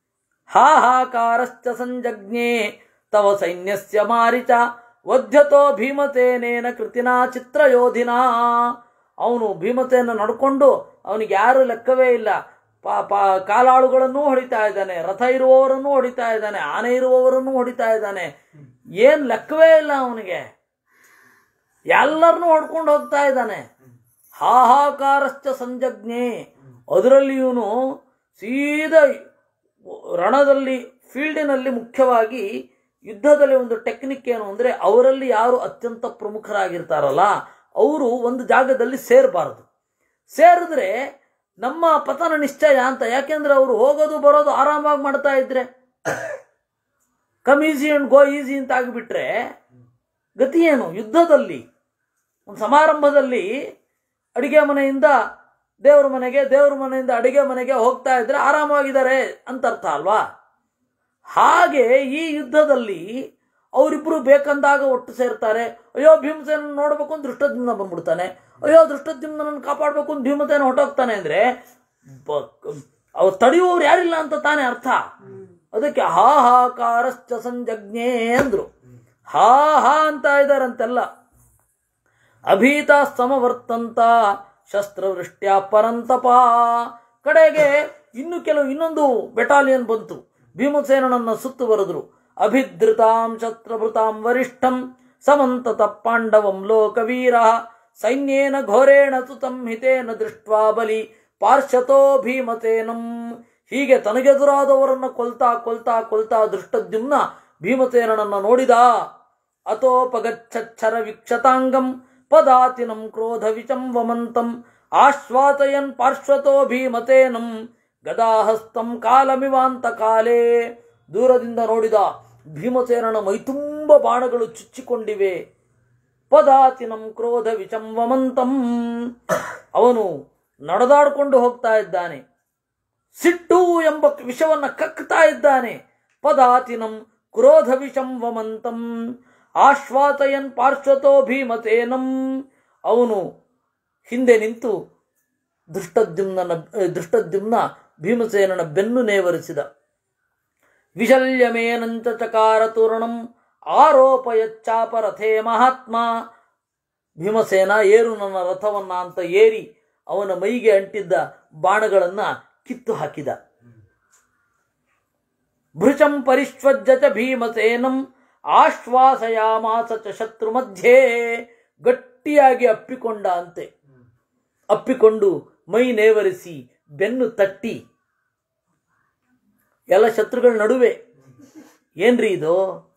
ಹಾಹಾಕಾರಶ್ಚ ಸಂಜಜ್ಞೆ ತವ ಸೈನ್ಯಸ್ಯ ಮಾರಿಚ ವಧ್ಯತೋ ಭೀಮಸೇನೇನ ಕೃತಿನಾ ಚಿತ್ರಯೋಧಿನಾ. ಅವನು ಭೀಮಸೇನ ನಡ್ಕೊಂಡು, ಅವನಿಗೆ ಯಾರು ಲೆಕ್ಕವೇ ಇಲ್ಲ. ಕಾಲಾಳುಗಳನ್ನೂ ಹೊಡಿತಾ ಇದ್ದಾನೆ, ರಥ ಇರುವವರನ್ನು ಹೊಡಿತಾ ಇದ್ದಾನೆ, ಆನೆ ಇರುವವರನ್ನು ಹೊಡಿತಾ ಇದ್ದಾನೆ. ಏನ್ ಲೆಕ್ಕವೇ ಇಲ್ಲ ಅವನಿಗೆ, ಎಲ್ಲರನ್ನೂ ಹೊಡ್ಕೊಂಡು ಹೋಗ್ತಾ ಇದ್ದಾನೆ. ಹಾಹಾಕಾರಶ್ಚ ಸಂಜಜ್ಞೆ. ಅದರಲ್ಲಿ ಇವನು ಸೀದಾ ರಣದಲ್ಲಿ, ಫೀಲ್ಡಿನಲ್ಲಿ, ಮುಖ್ಯವಾಗಿ ಯುದ್ಧದಲ್ಲಿ ಒಂದು ಟೆಕ್ನಿಕ್ ಏನು ಅಂದರೆ, ಅವರಲ್ಲಿ ಯಾರು ಅತ್ಯಂತ ಪ್ರಮುಖರಾಗಿರ್ತಾರಲ್ಲ ಅವರು ಒಂದು ಜಾಗದಲ್ಲಿ ಸೇರಬಾರದು. ಸೇರಿದ್ರೆ ನಮ್ಮ ಪತನ ನಿಶ್ಚಯ ಅಂತ. ಯಾಕೆಂದ್ರೆ ಅವರು ಹೋಗೋದು ಬರೋದು ಆರಾಮಾಗಿ ಮಾಡ್ತಾ ಇದ್ರೆ, come easy and go easy ಅಂತ ಆಗಿಬಿಟ್ರೆ ಗತಿ ಏನು? ಯುದ್ಧದಲ್ಲಿ, ಒಂದು ಸಮಾರಂಭದಲ್ಲಿ ಅಡಿಗೆ ಮನೆಯಿಂದ ದೇವ್ರ ಮನೆಗೆ, ದೇವ್ರ ಮನೆಯಿಂದ ಅಡಿಗೆ ಮನೆಗೆ ಹೋಗ್ತಾ ಇದ್ರೆ ಆರಾಮಾಗಿದ್ದಾರೆ ಅಂತ ಅರ್ಥ ಅಲ್ವಾ? ಹಾಗೆ ಈ ಯುದ್ಧದಲ್ಲಿ ಅವರಿಬ್ರು ಬೇಕಂದಾಗ ಒಟ್ಟು ಸೇರ್ತಾರೆ. ಅಯ್ಯೋ ಭೀಮಸೇನ ನೋಡ್ಬೇಕು ಅಂತ ಧೃಷ್ಟದ್ಯುಮ್ನ ಬಂದ್ಬಿಡ್ತಾನೆ, ಅಯ್ಯೋ ಧೃಷ್ಟದ್ಯುಮ್ನನ್ನು ಕಾಪಾಡ್ಬೇಕು ಅಂತ ಭೀಮಸೇನ ಹೊಟ್ಟೋಗ್ತಾನೆ ಅಂದ್ರೆ ಅವ್ರು ತಡೆಯುವವ್ರು ಯಾರಿಲ್ಲ ಅಂತ ತಾನೇ ಅರ್ಥ. ಅದಕ್ಕೆ ಹಾಹಾಕಾರಶ್ಚ ಸಂಜಜ್ಞೆ ಅಂದ್ರು. ಹಾ ಅಂತ ಇದಾರಂತೆಲ್ಲ. ಅಭೀತ ಸಮವರ್ತಂತ ಶಸ್ತ್ರವೃಷ್ಟ್ಯಾ ಪರಂತಪ. ಕಡೆಗೆ ಇನ್ನೊಂದು ಬೆಟಾಲಿಯನ್ ಬಂತು, ಭೀಮಸೇನನನ್ನ ಸುತ್ತುವರೆದ್ರು. ಅಭಿಧೃತಾಂ ಶಸ್ತ್ರಭೃತಾಂ ವರಿಷ್ಠಂ ಸಮಂತತ ಪಾಂಡವಂ ಲೋಕವೀರ ಸೈನ್ಯೇನ ಘೋರೇಣ ಸುತಂ ಹಿತೇನ ದೃಷ್ಟ್ವಾ ಬಲಿ ಪಾರ್ಶ್ವತೋ ಭೀಮಸೇನಂ. ಹೀಗೆ ತನಗೆದುರಾದವರನ್ನ ಕೊಲ್ತಾ ದೃಷ್ಟದ್ಯುಮ್ನ ಭೀಮಸೇನನನ್ನ ನೋಡಿದ. ಅತೋಪಗಚ್ಛರ ವೀಕ್ಷತಾಂಗಂ ಪದಾತಿನಂ ಕ್ರೋಧ ವಿಚಂವಮಂತಂ ಆಶ್ವಾತಯನ್ ಪಾರ್ಶ್ವತೋ ಭೀಮಸೇನಂ ಗದಾಹಸ್ತಂ ಕಾಲಮಿವಾಂತ ಕಾಲೇ. ದೂರದಿಂದ ನೋಡಿದ, ಭೀಮಸೇನನ ಮೈತುಂಬ ಬಾಣಗಳು ಚುಚ್ಚಿಕೊಂಡಿವೆ. ಪದಾತಿನಂ ಕ್ರೋಧ ವಿಚಂವಮಂತಂ. ಅವನು ನಡೆದಾಡಿಕೊಂಡು ಹೋಗ್ತಾ ಇದ್ದಾನೆ, ಸಿಟ್ಟು ಎಂಬ ವಿಷವನ್ನ ಕಕ್ತಾ ಇದ್ದಾನೆ. ಪದಾತಿನಂ ಕ್ರೋಧ ವಿಚಂವಮಂತಂ ಆಶ್ವಾತಯನ್ ಪಾರ್ಶ್ವತೋ ಭೀಮಸೇನಂ. ಅವನು ಹಿಂದೆ ನಿಂತು ದೃಷ್ಟದ್ಯುಮ್ನ ಭೀಮಸೇನನ ಬೆನ್ನು ನೇವರಿಸಿದ. ವಿಶಲ್ಯಮೇನಂಚ ಚಕಾರ ತೂರ್ಣಂ ಆರೋಪಯಚ್ಚಾಪರಥೇ ಮಹಾತ್ಮ. ಭೀಮಸೇನ ಏರು ನನ್ನ ರಥವನ್ನ ಅಂತ ಏರಿ ಅವನ ಮೈಗೆ ಅಂಟಿದ್ದ ಬಾಣಗಳನ್ನ ಕಿತ್ತು ಹಾಕಿದ. ಭೃಶಂ ಪರಿಶ್ವಜ್ಯ ಚ ಭೀಮಸೇನಂ ಆಶ್ವಾಸಯಾಮಾಸ ಚ ಶತ್ರು ಮಧ್ಯೆ. ಗಟ್ಟಿಯಾಗಿ ಅಪ್ಪಿಕೊಂಡ ಅಂತೆ. ಅಪ್ಪಿಕೊಂಡು ಮೈ ನೇವರಿಸಿ ಬೆನ್ನು ತಟ್ಟಿ ಎಲ್ಲ ಶತ್ರುಗಳ ನಡುವೆ. ಏನ್ರಿ ಇದು?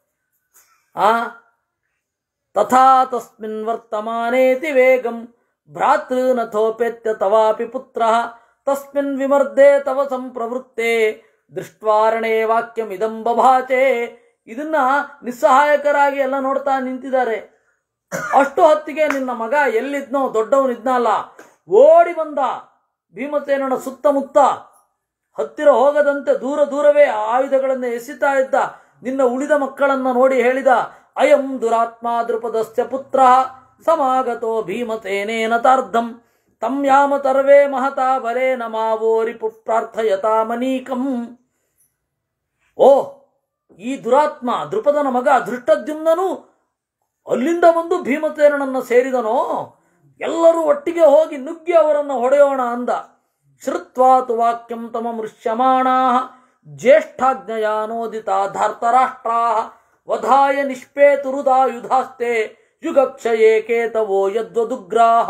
ತಥಾ ತಸ್ಮಿನ್ ವರ್ತಮಾನೇತಿ ವೇಗಂ ಭ್ರಾತೃನಥೋಪೇತ್ಯ ತವಾಪಿ ಪುತ್ರ ತಸ್ಮಿನ್ ವಿಮರ್ದೆ ತವ ಸಂಪ್ರವೃತ್ತೆ ದೃಷ್ಟ್ವಾರಣೇ ವಾಕ್ಯಂ ಇದಂ ಬಭಾಚೆ. ಇದನ್ನ ನಿಸ್ಸಹಾಯಕರಾಗಿ ಎಲ್ಲ ನೋಡ್ತಾ ನಿಂತಿದ್ದಾರೆ. ಅಷ್ಟು ಹೊತ್ತಿಗೆ ನಿನ್ನ ಮಗ ಎಲ್ಲಿದ್ನೋ, ದೊಡ್ಡವನಿದ್ನಲ್ಲ, ಓಡಿ ಬಂದ ಭೀಮಸೇನನ ಸುತ್ತಮುತ್ತ. ಹತ್ತಿರ ಹೋಗದಂತೆ ದೂರ ದೂರವೇ ಆಯುಧಗಳನ್ನು ಎಸಿತಾ ಇದ್ದ ನಿನ್ನ ಉಳಿದ ಮಕ್ಕಳನ್ನ ನೋಡಿ ಹೇಳಿದ, ಅಯಂ ದುರಾತ್ಮ ದೃಪದಸ್ಯ ಪುತ್ರ ಸಮಾಗತೋ ಭೀಮಸೇನೇನ ತಾರ್ಧಂ ತಂ ಯಾಮ ತರ್ವೇ ಮಹತಾ ಬಲೇನ ಮಾವೋ ರಿಪು ಪ್ರಾರ್ಥಯತಾ ಮನೀಕಂ. ಓ, ಈ ದುರಾತ್ಮ ದೃಪದನ ಮಗ ಧೃಷ್ಟದ್ಯುಮ್ನನು ಅಲ್ಲಿಂದ ಬಂದು ಭೀಮಸೇನನನ್ನು ಸೇರಿದನೋ. ಎಲ್ಲರೂ ಒಟ್ಟಿಗೆ ಹೋಗಿ ನುಗ್ಗಿ ಅವರನ್ನು ಹೊಡೆಯೋಣ ಅಂದ. ಶ್ರುತ್ವಾತು ವಾಕ್ಯಂ ತಮ ಮೃಶ್ಯಮಾಣಾ ಜ್ಯೇಷ್ಠಾಜ್ಞಯಾನೋದಿತಾ ಧಾರ್ತರಾಷ್ಟ್ರಾ ವಧಾಯ ನಿಷ್ಪೇತುರುದಾಯುಧಾಸ್ತೆ ಯುಗಕ್ಷಯೇ ಕೇತವೋ ಯದ್ವದುಗ್ರಾಹ.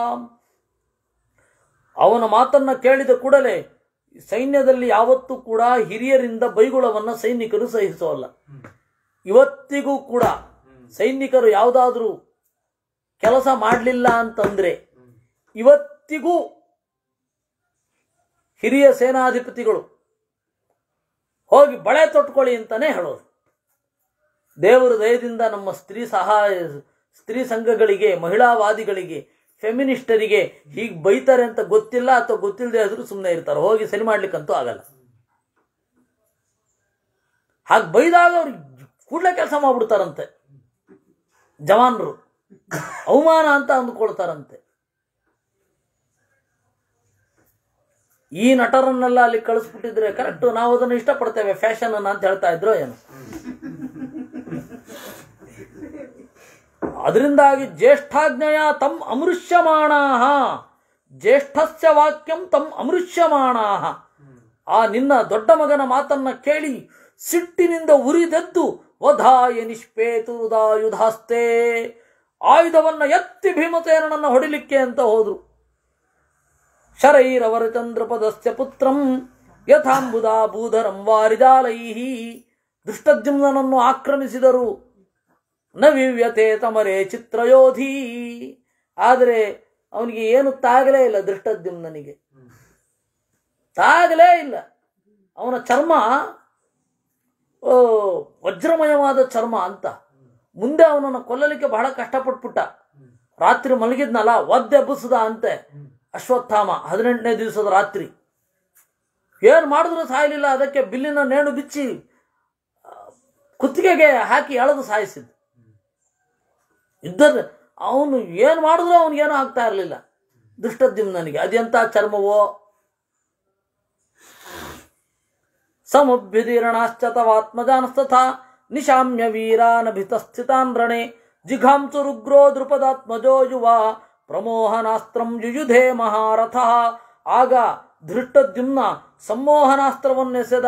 ಅವನ ಮಾತನ್ನ ಕೇಳಿದ ಕೂಡಲೇ ಸೈನ್ಯದಲ್ಲಿ ಯಾವತ್ತೂ ಕೂಡ ಹಿರಿಯರಿಂದ ಬೈಗುಳವನ್ನು ಸೈನಿಕರು ಸಹಿಸೋಲ್ಲ. ಇವತ್ತಿಗೂ ಕೂಡ ಸೈನಿಕರು ಯಾವುದಾದ್ರೂ ಕೆಲಸ ಮಾಡಲಿಲ್ಲ ಅಂತಂದ್ರೆ ಇವತ್ತಿಗೂ ಹಿರಿಯ ಸೇನಾಧಿಪತಿಗಳು ಹೋಗಿ ಬಳೆ ತೊಟ್ಕೊಳ್ಳಿ ಅಂತಾನೆ ಹೇಳೋದು. ದೇವರ ದಯದಿಂದ ನಮ್ಮ ಸ್ತ್ರೀ ಸಂಘಗಳಿಗೆ, ಮಹಿಳಾವಾದಿಗಳಿಗೆ, ಫೆಮಿನಿಸ್ಟರಿಗೆ ಹೀಗೆ ಬೈತಾರೆ ಅಂತ ಗೊತ್ತಿಲ್ಲ ಅಥವಾ ಗೊತ್ತಿಲ್ಲದೆ ಆದ್ರೂ ಸುಮ್ಮನೆ ಇರ್ತಾರೆ. ಹೋಗಿ ಸರಿ ಮಾಡ್ಲಿಕ್ಕಂತೂ ಆಗಲ್ಲ. ಹಾಗೆ ಬೈದಾಗ ಅವ್ರಿಗೆ ಕೂಡಲೇ ಕೆಲಸ ಮಾಡ್ಬಿಡ್ತಾರಂತೆ. ಜವಾನರು ಅವಮಾನ ಅಂತ ಅಂದುಕೊಳ್ತಾರಂತೆ. ಈ ನಟರನ್ನೆಲ್ಲ ಅಲ್ಲಿ ಕಳಿಸ್ಬಿಟ್ಟಿದ್ರೆ ಕರೆಕ್ಟ್, ನಾವು ಅದನ್ನು ಇಷ್ಟಪಡ್ತೇವೆ, ಫ್ಯಾಷನ್ ಅಂತ ಹೇಳ್ತಾ ಇದ್ರು ಏನು. ಅದರಿಂದಾಗಿ ಜ್ಯೇಷ್ಠಾಜ್ಞೆಯ ತಮ್ ಅಮೃಷ್ಯಮಾಣಾಹ, ಜ್ಯೇಷ್ಠಸ್ಯ ವಾಕ್ಯಂ ತಮ್ ಅಮೃಷ್ಯಮಾಣಾಹ. ಆ ನಿನ್ನ ದೊಡ್ಡ ಮಗನ ಮಾತನ್ನ ಕೇಳಿ ಸಿಟ್ಟಿನಿಂದ ಉರಿದೆದ್ದು ವಧಾಯ ನಿಷ್ಪೇತುದಾಯುಧಾಸ್ತೆ, ಆಯುಧವನ್ನ ಎತ್ತಿ ಭೀಮಸೇನನನ್ನ ಹೊಡಿಲಿಕ್ಕೆ ಅಂತ ಹೋದ್ರು. ಶರೈರವರ ಚಂದ್ರಪದಸ್ಯ ಪುತ್ರಂ ಯಥಾಂಬುದಾ ಭೂಧರಂ ವಾರಿಜಾಲೈಹಿ. ದುಷ್ಟದ್ಯುಮ್ನನನ್ನು ಆಕ್ರಮಿಸಿದರು. ನ ವಿವ್ಯತೆ ತಮರೇ ಚಿತ್ರಯೋಧಿ. ಆದರೆ ಅವನಿಗೆ ಏನು ತಾಗಲೇ ಇಲ್ಲ. ದೃಷ್ಟದ್ಯುಮ್ನನಿಗೆ ತಾಗಲೇ ಇಲ್ಲ. ಅವನ ಚರ್ಮ ವಜ್ರಮಯವಾದ ಚರ್ಮ ಅಂತ. ಮುಂದೆ ಅವನನ್ನು ಕೊಲ್ಲಲಿಕ್ಕೆ ಬಹಳ ಕಷ್ಟಪಟ್ಬಿಟ್ಟ. ರಾತ್ರಿ ಮಲಗಿದ್ನಲ್ಲ, ಒದ್ದೆಬ್ಬಿಸದ ಅಂತೆ ಅಶ್ವತ್ಥಾಮ 18ನೇ ದಿವಸದ ರಾತ್ರಿ. ಏನು ಮಾಡಿದ್ರು ಸಾಯಲಿಲ್ಲ. ಅದಕ್ಕೆ ಬಿಲ್ಲಿನ ನೇಣು ಬಿಚ್ಚಿ ಕುತ್ತಿಗೆಗೆ ಹಾಕಿ ಎಳೆದು ಸಾಯಿಸಿದ್ದು. ಯುದ್ಧದ ಅವನು ಏನು ಮಾಡಿದ್ರು ಅವನಿಗೇನು ಆಗ್ತಾ ಇರಲಿಲ್ಲ ದುಷ್ಟದ್ಯುಮ್ನನಿಗೆ. ಅದೆಂತ ಚರ್ಮವೋ. ಸಮಭ್ಯುದೀರ್ಣಾಶ್ಚ ತವಾತ್ಮಜಾನಸ್ತಥಾ ನಿಶಾಮ್ಯ ವೀರಾನಭಿತಸ್ಥಿತಾನ್ ರಣೆ ಜಿಘಾಂಸುರುಗ್ರೋ ದೃಪದಾತ್ಮಜೋ ಯುವ ಪ್ರಮೋಹನಾಸ್ತ್ರಂ ಯುಯುಧೇ ಮಹಾರಥ. ಆಗ ಧೃಷ್ಟದ್ಯುಮ್ನ ಸಂಮೋಹನಾಸ್ತ್ರವನ್ನೆಸೆದ.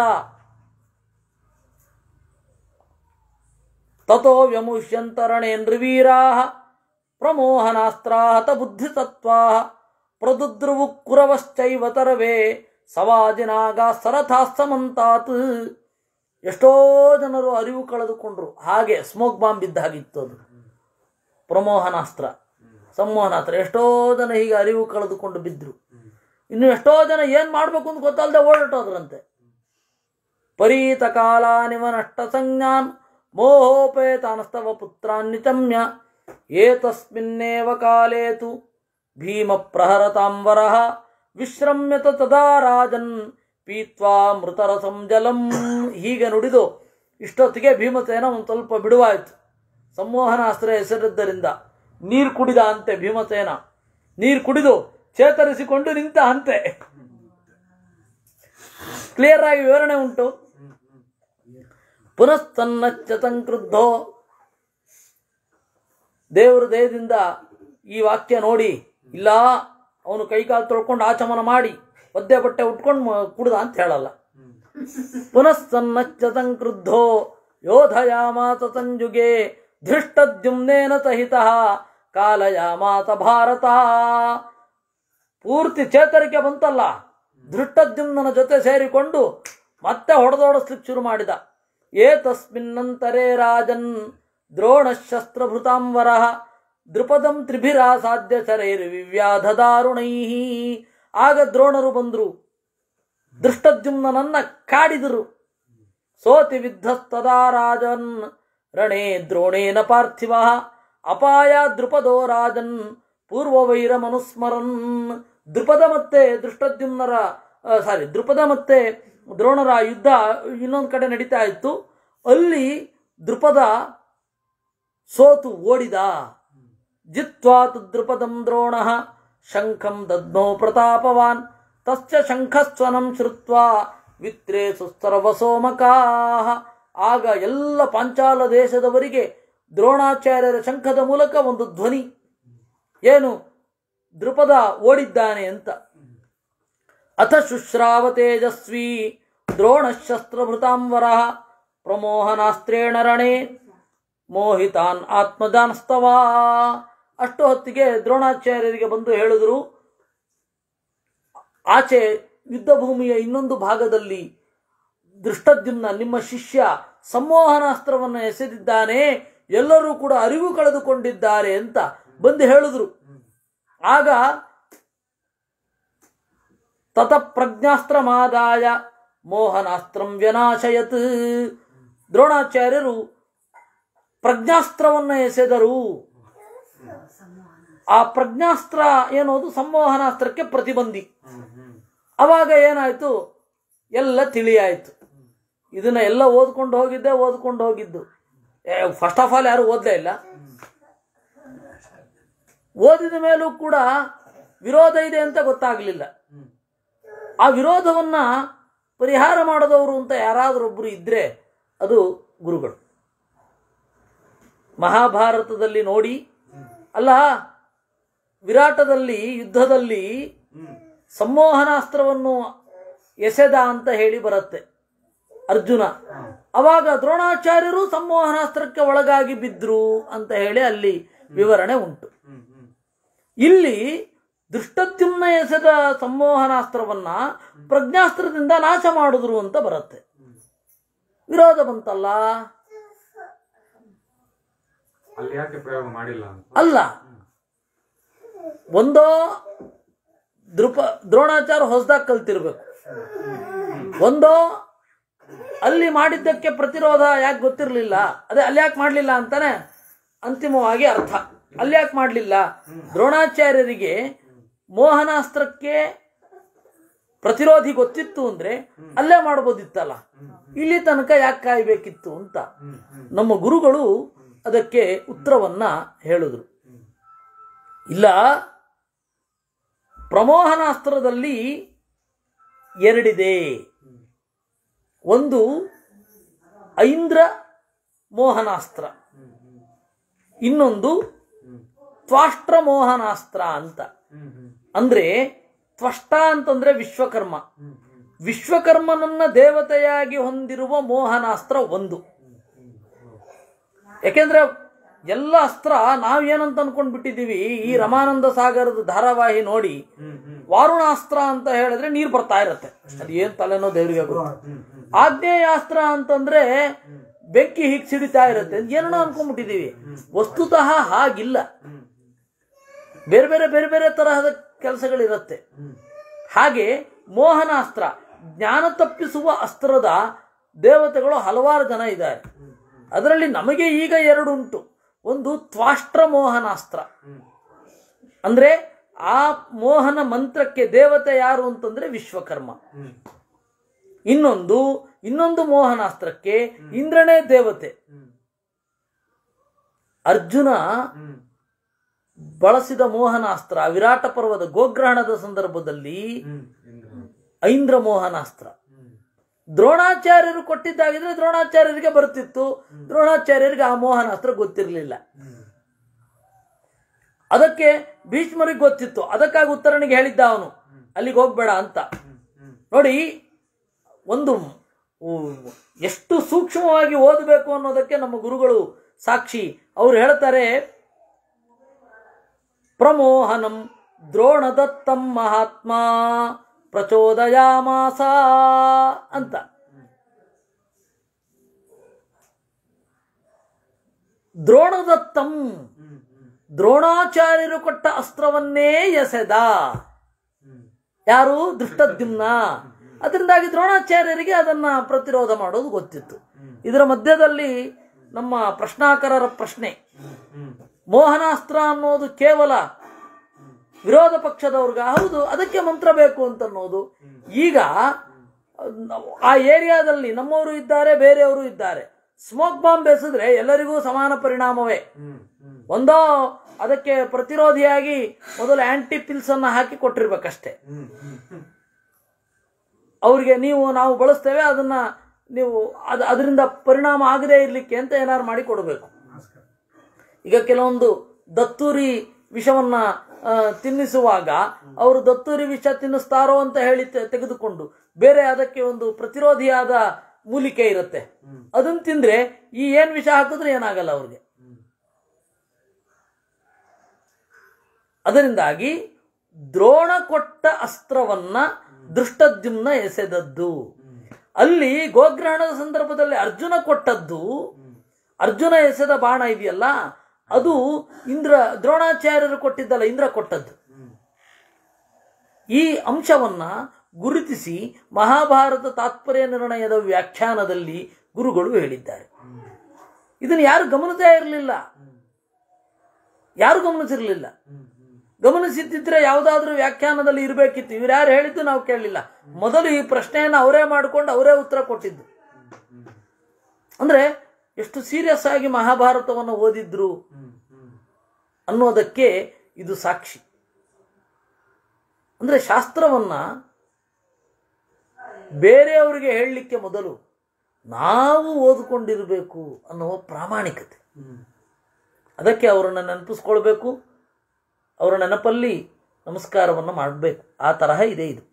ತಥೋ ವ್ಯಮುಷ್ಯಂತರಣೇ ನೃವೀರಾಃ ಪ್ರಮೋಹನಾಸ್ತ್ರಾಃ ತಬುದ್ಧಿಸತ್ವಾಃ ಪ್ರದುದ್ರುವು ಕುರವಶ್ಚೈವ ತರವೇ ಸವಾಜಿನಾಗ ಸರಥಾಃ ಸಮಂತಾತ್. ಎಷ್ಟೋ ಜನರು ಅರಿವು ಕಳೆದುಕೊಂಡ್ರು. ಹಾಗೆ ಸ್ಮೋಕ್ ಬಾಂಬ್ ಇದ್ದ ಹಾಗಿತ್ತು ಅದು. ಪ್ರಮೋಹನಾಸ್ತ್ರ, ಸಂಮೋಹನಾಸ್ತ್ರ. ಎಷ್ಟೋ ಜನ ಹೀಗೆ ಅರಿವು ಕಳೆದುಕೊಂಡು ಬಿದ್ರು. ಇನ್ನು ಎಷ್ಟೋ ಜನ ಏನ್ ಮಾಡ್ಬೇಕು ಅಂತ ಗೊತ್ತಲ್ಲದೆ ಓಡಾಟೋದ್ರಂತೆ. ಪರೀತ ಕಾಲಾನಿವ ನಷ್ಟ ಸಂಜ್ಞಾನ್ ಮೋಹೋಪೇತಾನಸ್ತವ ಪುತ್ರಾನ್ ನಿಚಮ್ಯ ಏತಸ್ಮಿನ್ನೇವ ಕಾಲೇತು ಭೀಮ ಪ್ರಹರತಾಂಬರಃ ವಿಶ್ರಮ್ಯತ ತದಾ ರಾಜನ್ ಪೀತ್ವಾ ಮೃತರಸಂ ಜಲಂ. ಹೀಗೆ ನುಡಿದು ಇಷ್ಟೊತ್ತಿಗೆ ಭೀಮಸೇನ ಒಂದು ಸ್ವಲ್ಪ ಬಿಡುವಾಯಿತು. ಸಂಮೋಹನಾಸ್ತ್ರ ಹೆಸರಿದ್ದರಿಂದ ನೀರು ಕುಡಿದ ಅಂತೆ ಭೀಮಸೇನ. ನೀರು ಕುಡಿದು ಚೇತರಿಸಿಕೊಂಡು ನಿಂತ ಅಂತೆ. ಕ್ಲಿಯರ್ ಆಗಿ ವಿವರಣೆ ಉಂಟು. ಪುನಸ್ತನ್ನಚ್ಚ ಸಂಕ್ರುದ್ಧೋ. ದೇವರ ದಯದಿಂದ ಈ ವಾಕ್ಯ ನೋಡಿ, ಇಲ್ಲ ಅವನು ಕೈಕಾಲು ತೊಳ್ಕೊಂಡು ಆಚಮನ ಮಾಡಿ ಒದ್ದೆ ಬಟ್ಟೆ ಉಟ್ಕೊಂಡು ಕುಡ್ದ ಅಂತ ಹೇಳಲ್ಲ. ಪುನಃ ಸನ್ನಚ್ಚ ಸಂಕ್ರುದ್ಧೋ ಯೋಧಯಾಮಾತ ಸಂಜುಗೆ ಧೃಷ್ಟದ್ಯುಮ್ನೇನ ಸಹಿತಃ ಕಾಲಯಾಮಾತ ಭಾರತ. ಪೂರ್ತಿ ಚೇತರಿಕೆ ಬಂತಲ್ಲ, ಧೃಷ್ಟದ್ಯುಮ್ನನ ಜೊತೆ ಸೇರಿಕೊಂಡು ಮತ್ತೆ ಹೊಡೆದೋಡಿಸ್ಲಿಕ್ಕೆ ಶುರು ಮಾಡಿದ. ಏತಸ್ಮಿನ್ನಂತರೇ ರಾಜನ್ ದ್ರೋಣಶಸ್ತ್ರಭೃತಾಂವರ ದೃಪದಂ ತ್ರಿಭಿರಾಸಾಧ್ಯ ಶರೈರ್ವಿವ್ಯಾಧದಾರುಣೈ. ಆಗ ದ್ರೋಣರು ಬಂದರು, ದೃಷ್ಟದ್ಯುಮ್ನನನ್ನ ಕಾಡಿದರು. ಸೋತಿ ವಿದ್ಧಸ್ತದಾ ರಾಜನ್ ರಣೇ ದ್ರೋಣೇನ ಪಾರ್ಥಿವ ಅಪಾಯ ದೃಪದೋ ರಾಜನ್ ಪೂರ್ವವೈರ ಮನುಸ್ಮರನ್. ದೃಪದ ಮತ್ತೆ ದೃಪದ ಮತ್ತೆ ದ್ರೋಣರ ಯುದ್ಧ ಇನ್ನೊಂದು ಕಡೆ ನಡೀತಾ ಇತ್ತು. ಅಲ್ಲಿ ದೃಪದ ಸೋತು ಓಡಿದ. ಜಿತ್ವಾತ್ ದೃಪದಂ ದ್ರೋಣ ಶಂಖಂ ದದ್ಮೋ ಪ್ರತಾಪವಾನ್ ತಸ್ಯ ಶಂಖಸ್ವನಂ ಶ್ರುತ್ವಾ ವಿತ್ರೇ ಸುಸ್ತರವಸೋಮಕಾಹ. ಆಗ ಎಲ್ಲ ಪಾಂಚಾಲ ದೇಶದವರಿಗೆ ದ್ರೋಣಾಚಾರ್ಯರ ಶಂಖದ ಮೂಲಕ ಒಂದು ಧ್ವನಿ, ಏನು ದೃಪದ ಓಡಿದ್ದಾನೆ ಅಂತ. ಅಥ ಶುಶ್ರಾವ ತೇಜಸ್ವಿ ದ್ರೋಣಶಸ್ತ್ರಭೃತಾಂವರ ಪ್ರಮೋಹನಾಸ್ತ್ರೇಣ ರಣೇ ಮೋಹಿತಾನ್ ಆತ್ಮಜಾನ್ಸ್ತವಾ. ಅಷ್ಟು ಹೊತ್ತಿಗೆ ದ್ರೋಣಾಚಾರ್ಯರಿಗೆ ಬಂದು ಹೇಳಿದರು, ಆಚೆ ಯುದ್ಧ ಭೂಮಿಯ ಇನ್ನೊಂದು ಭಾಗದಲ್ಲಿ ದೃಷ್ಟದ್ಯುಮ್ನ ನಿಮ್ಮ ಶಿಷ್ಯ ಸಂಮೋಹನಾಸ್ತ್ರವನ್ನು ಎಸೆದಿದ್ದಾನೆ, ಎಲ್ಲರೂ ಕೂಡ ಅರಿವು ಕಳೆದುಕೊಂಡಿದ್ದಾರೆ ಅಂತ ಬಂದು ಹೇಳಿದ್ರು. ಆಗ ತತ ಪ್ರಜ್ಞಾಸ್ತ್ರಮಾದಾಯ ಮೋಹನಾಸ್ತ್ರಂ ವ್ಯನಾಶಯತ್. ದ್ರೋಣಾಚಾರ್ಯರು ಪ್ರಜ್ಞಾಸ್ತ್ರವನ್ನು ಎಸೆದರು. ಆ ಪ್ರಜ್ಞಾಸ್ತ್ರ ಏನೋದು ಸಂಮೋಹನಾಸ್ತ್ರಕ್ಕೆ ಪ್ರತಿಬಂಧಿ. ಅವಾಗ ಏನಾಯ್ತು, ಎಲ್ಲ ತಿಳಿಯಾಯಿತು. ಇದನ್ನ ಎಲ್ಲ ಓದ್ಕೊಂಡು ಹೋಗಿದ್ದು. ಫಸ್ಟ್ ಆಫ್ ಆಲ್ ಯಾರು ಓದಲೇ ಇಲ್ಲ. ಓದಿದ ಮೇಲೂ ಕೂಡ ವಿರೋಧ ಇದೆ ಅಂತ ಗೊತ್ತಾಗಲಿಲ್ಲ. ಆ ವಿರೋಧವನ್ನ ಪರಿಹಾರ ಮಾಡದವರು ಅಂತ ಯಾರಾದ್ರೊಬ್ರು ಇದ್ರೆ ಅದು ಗುರುಗಳು. ಮಹಾಭಾರತದಲ್ಲಿ ನೋಡಿ, ಅಲ್ಲ ವಿರಾಟದಲ್ಲಿ ಯುದ್ಧದಲ್ಲಿ ಸಂಮೋಹನಾಸ್ತ್ರವನ್ನು ಎಸೆದ ಅಂತ ಹೇಳಿ ಬರುತ್ತೆ ಅರ್ಜುನ. ಅವಾಗ ದ್ರೋಣಾಚಾರ್ಯರು ಸಂಮೋಹನಾಸ್ತ್ರಕ್ಕೆ ಒಳಗಾಗಿ ಬಿದ್ರು ಅಂತ ಹೇಳಿ ಅಲ್ಲಿ ವಿವರಣೆ ಉಂಟು. ಇಲ್ಲಿ ದೃಷ್ಟದ್ಯುಮ್ನ ಎಸೆದ ಸಂಮೋಹನಾಸ್ತ್ರವನ್ನ ಪ್ರಜ್ಞಾಸ್ತ್ರದಿಂದ ನಾಶ ಮಾಡಿದ್ರು ಅಂತ ಬರುತ್ತೆ. ವಿರೋಧ ಬಂತಲ್ಲ, ಅಲ್ಲ ಒಂದೋ ದ್ರೋಣಾಚಾರ್ಯ ಹೊಸದಾಗಿ ಕಲ್ತಿರ್ಬೇಕು, ಒಂದೋ ಅಲ್ಲಿ ಮಾಡಿದ್ದಕ್ಕೆ ಪ್ರತಿರೋಧ ಯಾಕೆ ಗೊತ್ತಿರಲಿಲ್ಲ, ಅದೇ ಅಲ್ಲಿ ಯಾಕೆ ಮಾಡಲಿಲ್ಲ ಅಂತಾನೆ ಅಂತಿಮವಾಗಿ ಅರ್ಥ. ಅಲ್ಲಿ ಯಾಕೆ ಮಾಡಲಿಲ್ಲ, ದ್ರೋಣಾಚಾರ್ಯರಿಗೆ ಮೋಹನಾಸ್ತ್ರಕ್ಕೆ ಪ್ರತಿರೋಧಿ ಗೊತ್ತಿತ್ತು ಅಂದ್ರೆ ಅಲ್ಲೇ ಮಾಡಬಹುದಿತ್ತಲ್ಲ, ಇಲ್ಲಿ ತನಕ ಯಾಕೆ ಕಾಯಬೇಕಿತ್ತು ಅಂತ ನಮ್ಮ ಗುರುಗಳು ಅದಕ್ಕೆ ಉತ್ತರವನ್ನ ಹೇಳಿದ್ರು. ಇಲ್ಲ, ಪ್ರಮೋಹನಾಸ್ತ್ರದಲ್ಲಿ ಎರಡಿದೆ. ಒಂದು ಐಂದ್ರ ಮೋಹನಾಸ್ತ್ರ, ಇನ್ನೊಂದು ತ್ವಾಷ್ಟ್ರ ಮೋಹನಾಸ್ತ್ರ ಅಂತ. ಅಂದ್ರೆ ತ್ವಷ್ಟ ಅಂತಂದ್ರೆ ವಿಶ್ವಕರ್ಮ, ವಿಶ್ವಕರ್ಮನನ್ನ ದೇವತೆಯಾಗಿ ಹೊಂದಿರುವ ಮೋಹನಾಸ್ತ್ರ ಒಂದು. ಯಾಕೆಂದ್ರೆ ಎಲ್ಲ ಅಸ್ತ್ರ ನಾವೇನಂತ ಅನ್ಕೊಂಡ್ ಬಿಟ್ಟಿದ್ದೀವಿ, ಈ ರಮಾನಂದ ಸಾಗರದ ಧಾರಾವಾಹಿ ನೋಡಿ ವಾರುಣಾಸ್ತ್ರ ಅಂತ ಹೇಳಿದ್ರೆ ನೀರು ಬರ್ತಾ ಇರತ್ತೆ, ಅದು ಏನ್ ತಲೆನೋ ದೇವರಿಗೆ ಗೊತ್ತು. ಆಗ್ನೇಯಾಸ್ತ್ರ ಅಂತಂದ್ರೆ ಬೆಂಕಿ ಹೀಗೆ ಸಿಡಿತಾ ಇರತ್ತೆ, ಏನೋ ಅನ್ಕೊಂಡ್ಬಿಟ್ಟಿದೀವಿ. ವಸ್ತುತಃ ಹಾಗಿಲ್ಲ, ಬೇರೆ ಬೇರೆ ಬೇರೆ ಬೇರೆ ತರಹದ ಕೆಲಸಗಳಿರತ್ತೆ. ಹಾಗೆ ಮೋಹನಾಸ್ತ್ರ, ಜ್ಞಾನ ತಪ್ಪಿಸುವ ಅಸ್ತ್ರದ ದೇವತೆಗಳು ಹಲವಾರು ಜನ ಇದ್ದಾರೆ. ಅದರಲ್ಲಿ ನಮಗೆ ಈಗ ಎರಡು ಉಂಟು. ಒಂದು ತ್ವಾಷ್ಟ್ರ ಮೋಹನಾಸ್ತ್ರ, ಅಂದ್ರೆ ಆ ಮೋಹನ ಮಂತ್ರಕ್ಕೆ ದೇವತೆ ಯಾರು ಅಂತಂದ್ರೆ ವಿಶ್ವಕರ್ಮ. ಇನ್ನೊಂದು ಮೋಹನಾಸ್ತ್ರಕ್ಕೆ ಇಂದ್ರನೇ ದೇವತೆ. ಅರ್ಜುನ ಬಳಸಿದ ಮೋಹನಾಸ್ತ್ರ ವಿರಾಟ ಪರ್ವದ ಗೋಗ್ರಹಣದ ಸಂದರ್ಭದಲ್ಲಿ ಐಂದ್ರ ಮೋಹನಾಸ್ತ್ರ. ದ್ರೋಣಾಚಾರ್ಯರು ಕೊಟ್ಟಿದ್ದಾಗಿದ್ರೆ ದ್ರೋಣಾಚಾರ್ಯರಿಗೆ ಬರ್ತಿತ್ತು, ದ್ರೋಣಾಚಾರ್ಯರಿಗೆ ಆ ಮೋಹನಾಸ್ತ್ರ ಗೊತ್ತಿರಲಿಲ್ಲ. ಅದಕ್ಕೆ ಭೀಷ್ಮರಿಗೆ ಗೊತ್ತಿತ್ತು, ಅದಕ್ಕಾಗಿ ಉತ್ತರನಿಗೆ ಹೇಳಿದ್ದ ಅವನು ಅಲ್ಲಿಗೆ ಹೋಗ್ಬೇಡ ಅಂತ. ನೋಡಿ, ಒಂದು ಎಷ್ಟು ಸೂಕ್ಷ್ಮವಾಗಿ ಓದಬೇಕು ಅನ್ನೋದಕ್ಕೆ ನಮ್ಮ ಗುರುಗಳು ಸಾಕ್ಷಿ. ಅವರು ಹೇಳ್ತಾರೆ, ಪ್ರಮೋಹನಂ ದ್ರೋಣದತ್ತಂ ಮಹಾತ್ಮ ಪ್ರಚೋದಯಾಮಾಸ ಅಂತ. ದ್ರೋಣದತ್ತಂ, ದ್ರೋಣಾಚಾರ್ಯರು ಕೊಟ್ಟ ಅಸ್ತ್ರವನ್ನೇ ಎಸೆದ. ಯಾರು? ದೃಷ್ಟದ್ಯುಮ್ನ. ಅದರಿಂದಾಗಿ ದ್ರೋಣಾಚಾರ್ಯರಿಗೆ ಅದನ್ನ ಪ್ರತಿರೋಧ ಮಾಡೋದು ಗೊತ್ತಿತ್ತು. ಇದರ ಮಧ್ಯದಲ್ಲಿ ನಮ್ಮ ಪ್ರಶ್ನಾಕರರ ಪ್ರಶ್ನೆ, ಮೋಹನಾಸ್ತ್ರ ಅನ್ನೋದು ಕೇವಲ ವಿರೋಧ ಪಕ್ಷದವ್ರಿಗ? ಹೌದು, ಅದಕ್ಕೆ ಮಂತ್ರ ಬೇಕು ಅಂತ ಅನ್ನೋದು. ಈಗ ಆ ಏರಿಯಾದಲ್ಲಿ ನಮ್ಮವರು ಇದ್ದಾರೆ, ಬೇರೆಯವರು ಇದ್ದಾರೆ. ಸ್ಮೋಕ್ ಬಾಂಬ್ ಬೆಸಿದ್ರೆ ಎಲ್ಲರಿಗೂ ಸಮಾನ ಪರಿಣಾಮವೇ. ಒಂದೋ ಅದಕ್ಕೆ ಪ್ರತಿರೋಧಿಯಾಗಿ ಮೊದಲು ಆಂಟಿ ಪಿಲ್ಸ್ ಅನ್ನ ಹಾಕಿ ಕೊಟ್ಟಿರ್ಬೇಕಷ್ಟೇ. ಅವ್ರಿಗೆ ನಾವು ಬಳಸ್ತೇವೆ, ಅದನ್ನ ನೀವು ಅದರಿಂದ ಪರಿಣಾಮ ಆಗದೇ ಇರ್ಲಿಕ್ಕೆ ಅಂತ ಏನಾರು ಮಾಡಿ ಕೊಡಬೇಕು. ಈಗ ಕೆಲವೊಂದು ದತ್ತೂರಿ ವಿಷವನ್ನ ತಿನ್ನಿಸುವಾಗ ಅವರು ದತ್ತೂರಿ ವಿಷ ತಿನ್ನಿಸ್ತಾರೋ ಅಂತ ಹೇಳಿ ತೆಗೆದುಕೊಂಡು ಬೇರೆ ಅದಕ್ಕೆ ಒಂದು ಪ್ರತಿರೋಧಿಯಾದ ಮೂಲಿಕೆ ಇರುತ್ತೆ, ಅದನ್ನ ತಿಂದ್ರೆ ಈ ಏನ್ ವಿಷ ಹಾಕಿದ್ರೆ ಏನಾಗಲ್ಲ ಅವ್ರಿಗೆ. ಅದರಿಂದಾಗಿ ದ್ರೋಣ ಕೊಟ್ಟ ಅಸ್ತ್ರವನ್ನ ದೃಷ್ಟದ್ಯುಮ್ನ ಎಸೆದದ್ದು. ಅಲ್ಲಿ ಗೋಗ್ರಹಣದ ಸಂದರ್ಭದಲ್ಲಿ ಅರ್ಜುನ ಕೊಟ್ಟದ್ದು, ಅರ್ಜುನ ಎಸೆದ ಬಾಣ ಇದೆಯಲ್ಲ, ಅದು ದ್ರೋಣಾಚಾರ್ಯರು ಕೊಟ್ಟಿದ್ದಲ್ಲ, ಇಂದ್ರ ಕೊಟ್ಟದ್ದು. ಈ ಅಂಶವನ್ನ ಗುರುತಿಸಿ ಮಹಾಭಾರತ ತಾತ್ಪರ್ಯ ನಿರ್ಣಯದ ವ್ಯಾಖ್ಯಾನದಲ್ಲಿ ಗುರುಗಳು ಹೇಳಿದ್ದಾರೆ. ಇದನ್ನು ಯಾರು ಗಮನಿಸ್ತಾ ಇರಲಿಲ್ಲ, ಯಾರು ಗಮನಿಸಿರ್ಲಿಲ್ಲ. ಗಮನಿಸಿದ್ದಿದ್ರೆ ಯಾವುದಾದ್ರೂ ವ್ಯಾಖ್ಯಾನದಲ್ಲಿ ಇರಬೇಕಿತ್ತು. ಇವ್ರು ಯಾರು ಹೇಳಿದ್ದು ನಾವು ಕೇಳಲಿಲ್ಲ. ಮೊದಲು ಈ ಪ್ರಶ್ನೆಯನ್ನು ಅವರೇ ಮಾಡಿಕೊಂಡು ಅವರೇ ಉತ್ತರ ಕೊಟ್ಟಿದ್ದು. ಅಂದ್ರೆ ಎಷ್ಟು ಸೀರಿಯಸ್ ಆಗಿ ಮಹಾಭಾರತವನ್ನು ಓದಿದ್ರು ಅನ್ನೋದಕ್ಕೆ ಇದು ಸಾಕ್ಷಿ. ಅಂದ್ರೆ ಶಾಸ್ತ್ರವನ್ನ ಬೇರೆಯವರಿಗೆ ಹೇಳಲಿಕ್ಕೆ ಮೊದಲು ನಾವು ಓದಿಕೊಂಡಿರಬೇಕು ಅನ್ನುವ ಪ್ರಾಮಾಣಿಕತೆ. ಅದಕ್ಕೆ ಅವರನ್ನು ನೆನಪಿಸ್ಕೊಳ್ಬೇಕು, ಅವರ ನೆನಪಲ್ಲಿ ನಮಸ್ಕಾರವನ್ನು ಮಾಡಬೇಕು. ಆ ತರಹ ಇದೆ ಇದು.